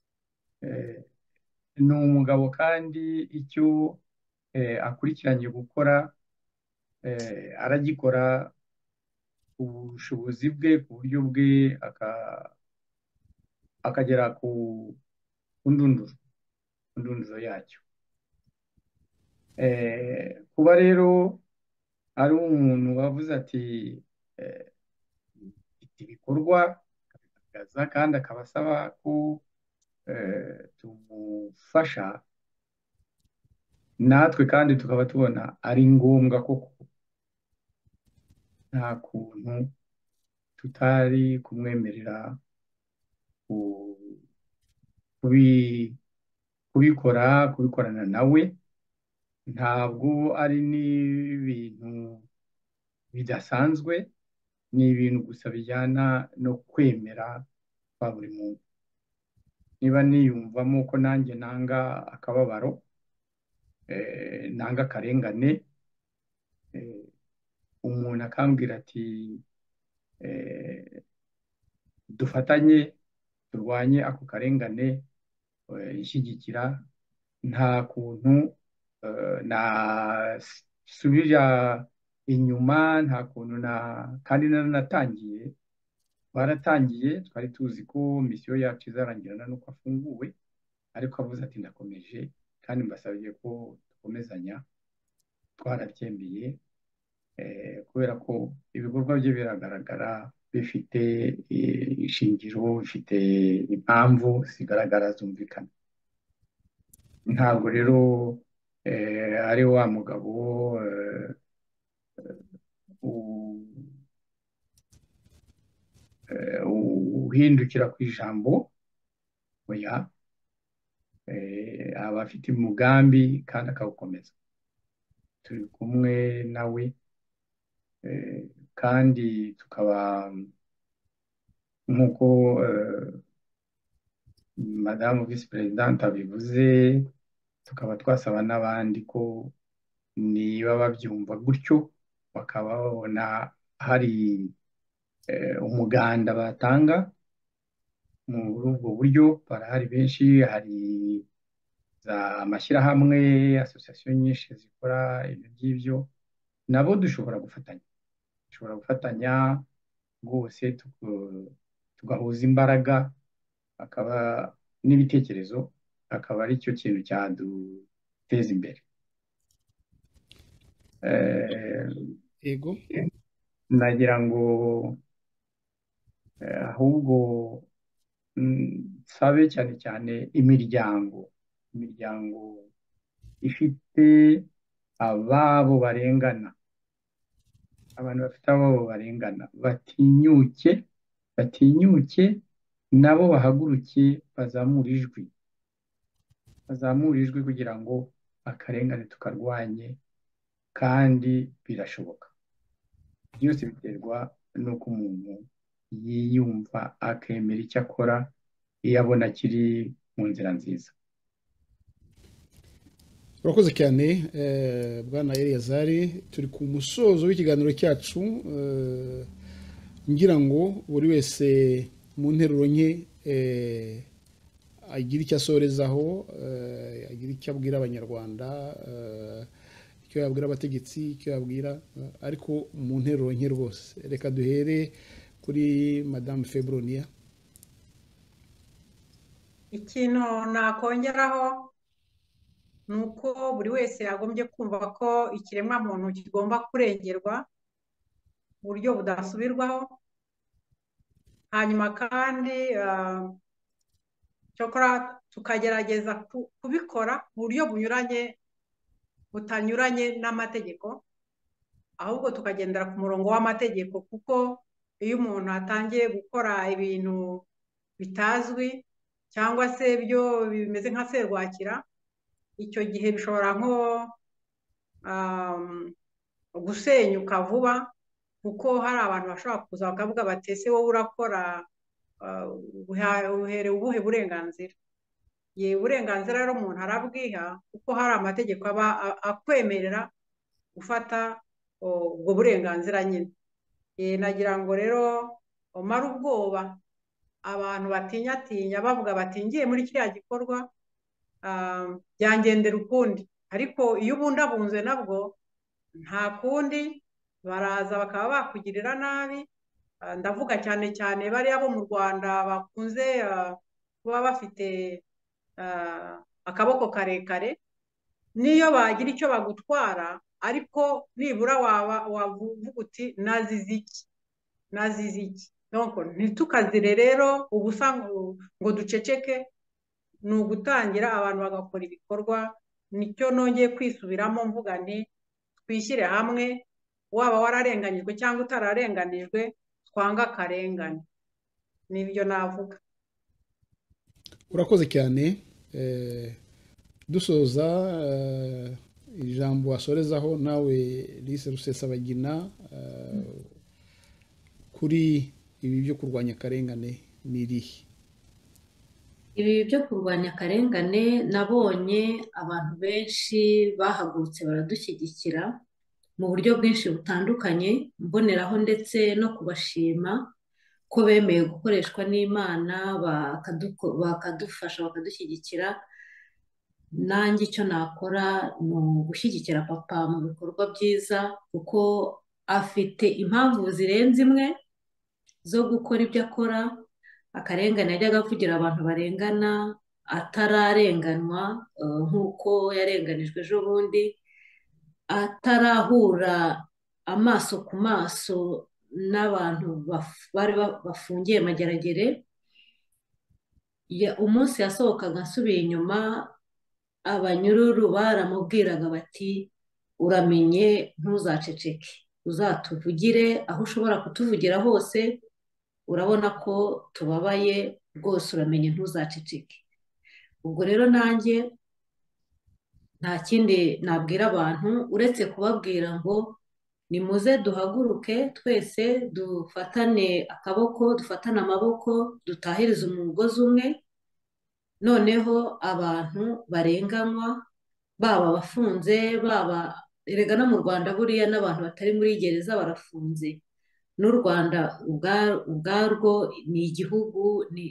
ni umugabo kandi icyo akurikiranye gukora aragikora ubushobozi bwe, ku buryo bwe, akagera ku ndunduro ndunduro yacyo. Kuba rero ari umuntu wavuze ati ibikorwa akabigaragaza kandi akaba asaba ko tumufasha, natwe kandi tukaba tubona ari ngombwa koko, nta kuntu tutari kumwemerera kubikora kubikorana nawe. Ntabwo ari n'ibintu bidasanzwe, ni ibintu gusa bijyana no kwemera kwa buri muntu. Niba niyumvamo ko nanjye nanga akababaro, nanga akarengane, umuntu akambwira ati dufatanye turwanye ako karengane, ishyigikira, nta kuntu nasubira inyuma, nta kuntu na kandi nanatangiye baratangiye, twari tuzi ko misiyo yacu izarangirana n'uko afunguwe, ariko avuze ati ndakomeje kandi mbasabye ko dukomezanya. Twarabyemeye kubera ko ibikorwa bye biragaragara, bifite ishingiro, bifite impamvu zigaragara zumvikana. Ntabwo rero ari wa mugabo uhindukira ku ijambo, oya, aba afite umugambi kandi akawukomeza. Turi kumwe nawe kandi tukaba, nk'uko madamu visi perezidante abivuze, tukaba twasaba n'abandi ko niba babyumva gutyo, bakaba babona hari umuganda batanga muri ubwo buryo. Barahari benshi, hari za amashyirahamwe, asosiyasiyo nyinshi zikora ibyo ngibyo, nabo dushobora gufatanya dushobora gufatanya rwose, tugahuza imbaraga, akaba n'ibitekerezo, akaba ari cyo kintu cyaduteza imbere. Yego, nagira ngo ahubwo nsabe cyane cyane imiryango imiryango ifite ababo barengana, abantu bafite ababo barengana, batinyuke batinyuke nabo bahaguruke, bazamura ijwi bazamura ijwi kugira ngo akarengane tukarwanye, kandi birashoboka. Byose biterwa n'uko umuntu yiyumva akemera icyo akora, iyo abona kiri mu nzira nziza. urakoze cyane bwana Eliyazari. Turi ku musozo w'ikiganiro cyacu, ngira ngo buri wese mu nteruro nke agira icyo asorezaho, agira icyo abwira abanyarwanda, icyo yabwira abategetsi, icyo yabwira, ariko mu nteruro nke rwose. Reka duhere kuri madamu Febroniya. ikintu nakongeraho ni uko buri wese yagombye kumva ko ikiremwamuntu kigomba kurengerwa mu buryo budasubirwaho, hanyuma kandi cyokora tukagerageza kubikora mu buryo bunyuranye butanyuranye n'amategeko, ahubwo tukagendera ku murongo w'amategeko, kuko iyo umuntu atangiye gukora ibintu bitazwi cyangwa se byo bimeze nka serwakira, icyo gihe bishobora nko gusenyuka vuba, kuko hari abantu bashobora kuza bakavuga bati ese wowe urakora uherewe ubuhe burenganzira? Ye uburenganzira rero umuntu arabwiha, kuko hari amategeko aba akwemerera gufata ubwo burenganzira nyine. Nagira ngo rero umare ubwoba abantu batinyatinya bavuga bati ngiye muri kiriya gikorwa byangendera ukundi, ariko iyo ubundabunze nabwo nta kundi, baraza bakaba bakugirira nabi. Ndavuga cyane cyane bariya bo mu Rwanda bakunze kuba bafite akaboko karekare, niyo bagira icyo bagutwara, ariko nibura wavuga uti nazize iki nazize iki. Ntitukazire rero ubusa ngo duceceke, ni ugutangira abantu bagakora ibikorwa. Nicyo nongeye kwisubiramo mvuga nti twishyire hamwe, waba wararenganyijwe cyangwa utararenganijwe, twanga akarengane. Nibyo navuga. Urakoze cyane. Dusoza ijambo wasorezaho nawe Lise Rusesabagina kuri ibi byo kurwanya akarengane ni irihe? Ibi byo kurwanya akarengane nabonye abantu benshi bahagurutse baradushyigikira mu buryo bwinshi butandukanye, mboneraho ndetse no kubashima ko bemeye gukoreshwa n'Imana bakadufasha bakadushyigikira. Nanjye icyo nakora ni ugushyigikira papa mu bikorwa byiza, kuko afite impamvu zirenze imwe zo gukora ibyo akora. Akarengane yajyaga avugira abantu barengana atararenganwa nk'uko yarenganijwe ejo bundi, atarahura amaso ku maso n'abantu bari bafungiye Mageragere. Umunsi yasohokaga asubiye inyuma, abanyururu baramubwiraga bati uramenye ntuzaceceke, uzatuvugire aho ushobora kutuvugira hose, urabona ko tubabaye rwose, uramenye ntuzaceceke. Ubwo rero nanjye nta kindi nabwira abantu uretse kubabwira ngo nimuze duhaguruke twese, dufatane akaboko, dufatane amaboko, dutahirize umugozi umwe. Noneho abantu barenganywa, baba abafunze, baba erega no mu Rwanda buriya n'abantu batari muri gereza barafunze. N'u Rwanda ubwarwo ni igihugu,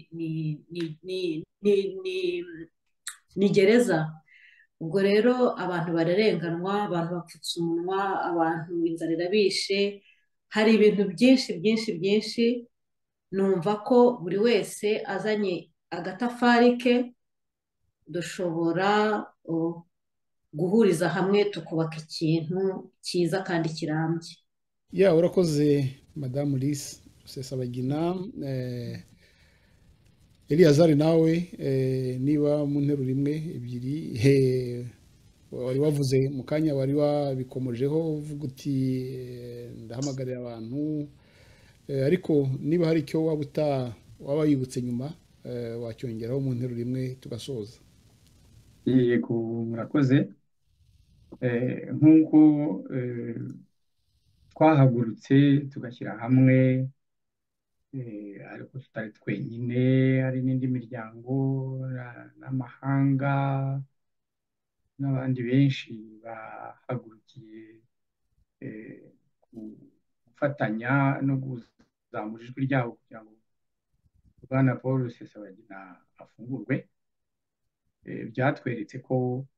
ni gereza. Ubwo rero abantu bararenganwa, abantu bapfutse umunwa, abantu inzara irabishe, hari ibintu byinshi byinshi byinshi. Numva ko buri wese azanye agatafari ke dushobora guhuriza hamwe tukubaka ikintu cyiza kandi kirambye. Ya urakoze madamu Lise Rusesabagina. Eliyazari nawe niba mu nteruro imwe ebyiri, wari wavuze mu kanya, wari wabikomojeho uvuga uti ndahamagarira abantu, ariko niba hari icyo waba waba wibutse nyuma wacyongeraho mu nteruro imwe tugasoza. Yego murakoze. Nk'uko twahagurutse tugashyira hamwe, ariko tutari twenyine, hari n'indi miryango n'amahanga n'abandi benshi bahagurukiye gufatanya no kuzamura ijwi ryabo kugira ngo Bwana Paul Rusesabagina afungurwe. Byatweretse ko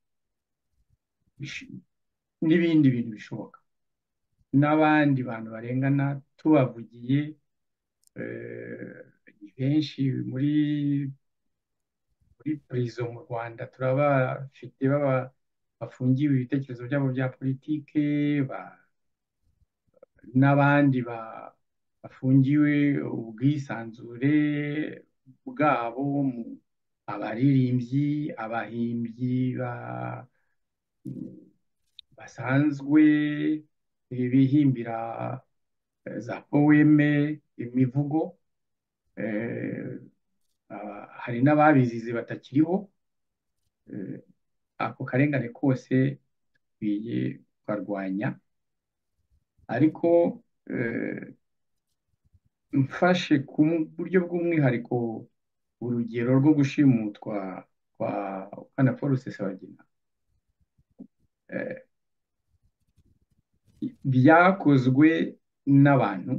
n'ibindi bintu bishoboka, n'abandi bantu barengana tubavugiye benshi muri muri prison mu Rwanda turabafite baba bafungiwe ibitekerezo byabo bya politike, n'abandi bafungiwe ubwisanzure bwabo, abaririmbyi, abahimbyi basanzwe bihimbira za poeme, imivugo, hari n'ababizize batakiriho. Ako karengane kose dukwiye kukarwanya, ariko mfashe ku buryo bw'umwihariko urugero rwo gushimutwa kwa Bwana Paul Rusesabagina, byakozwe n'abantu.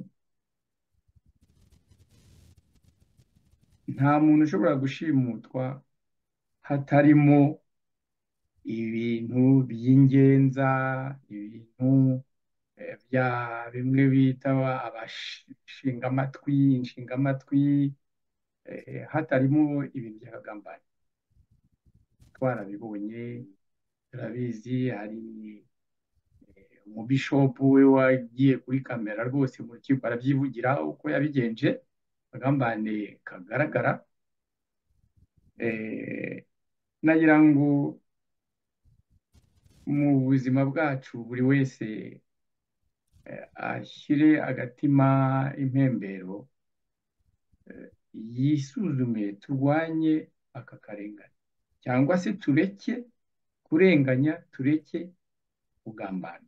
Nta muntu ushobora gushimutwa hatarimo ibintu by'ingenza, ibintu bya bimwe bita abashingamatwi, inshingamatwi, hatarimo ibintu by'akagambane. Twarabibonye, turabizi. Hari umubishopu we wagiye kuri kamera rwose mu rukiko arabyivugira uko yabigenje, akagambane kagaragara. Nagira ngo mu buzima bwacu buri wese ashyire agatima impembero, yisuzume, turwanye aka karengane, cyangwa se tureke kurenganya, tureke kugambana.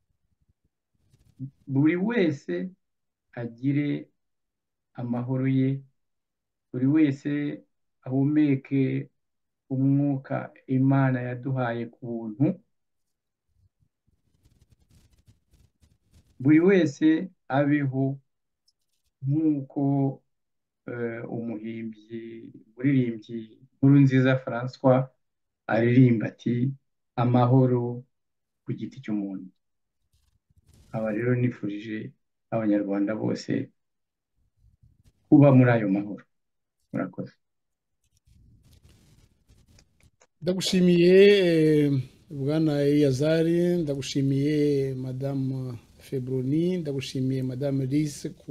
Buri wese agire amahoro ye, buri wese ahumeke umwuka Imana yaduhaye ku buntu, buri wese abeho nk'uko umuhimbyi, umuririmbyi Nkurunziza François aririmba ati amahoro ku giti cy'umuntu. Aba rero nifurije abanyarwanda bose kuba muri ayo mahoro. Murakoze. Ndagushimiye Bwana Eliyazari, ndagushimiye Madame Febroni, ndagushimiye Madame Lise ku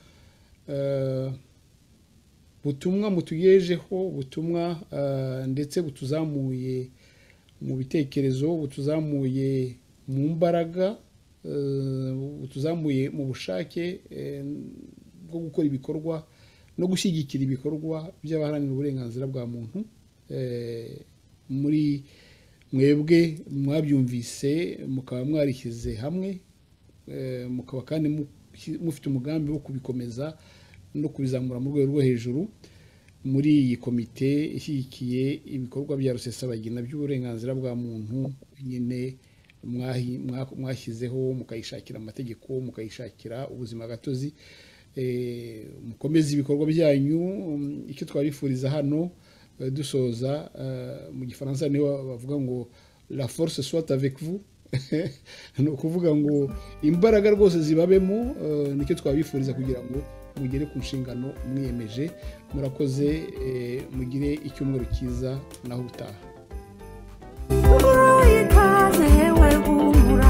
butumwa mutugejeho, ubutumwa ndetse butuzamuye mu bitekerezo, butuzamuye mu mbaraga, butuzamuye mu bushake bwo gukora ibikorwa no gushyigikira ibikorwa by'abaharanira uburenganzira bwa muntu. Muri mwebwe mwabyumvise, mukaba mwarishyize hamwe, mukaba kandi mufite umugambi wo kubikomeza no kubizamura mu rwego rwo hejuru. Muri iyi komite ishyigikiye ibikorwa bya Rusesabagina by'uburenganzira bwa muntu, nyine mwashyizeho mukayishakira amategeko, mukayishakira ubuzima gatozi. Mukomeze ibikorwa byanyu. Icyo twabifuriza hano dusoza, mu gifaransa niho bavuga ngo la force soit avec vous. Ni ukuvuga ngo imbaraga rwose zibabemo. Nicyo twabifuriza kugira ngo mugere ku nshingano mwiyemeje. Murakoze, mugire icyumweru cyiza naho utaha.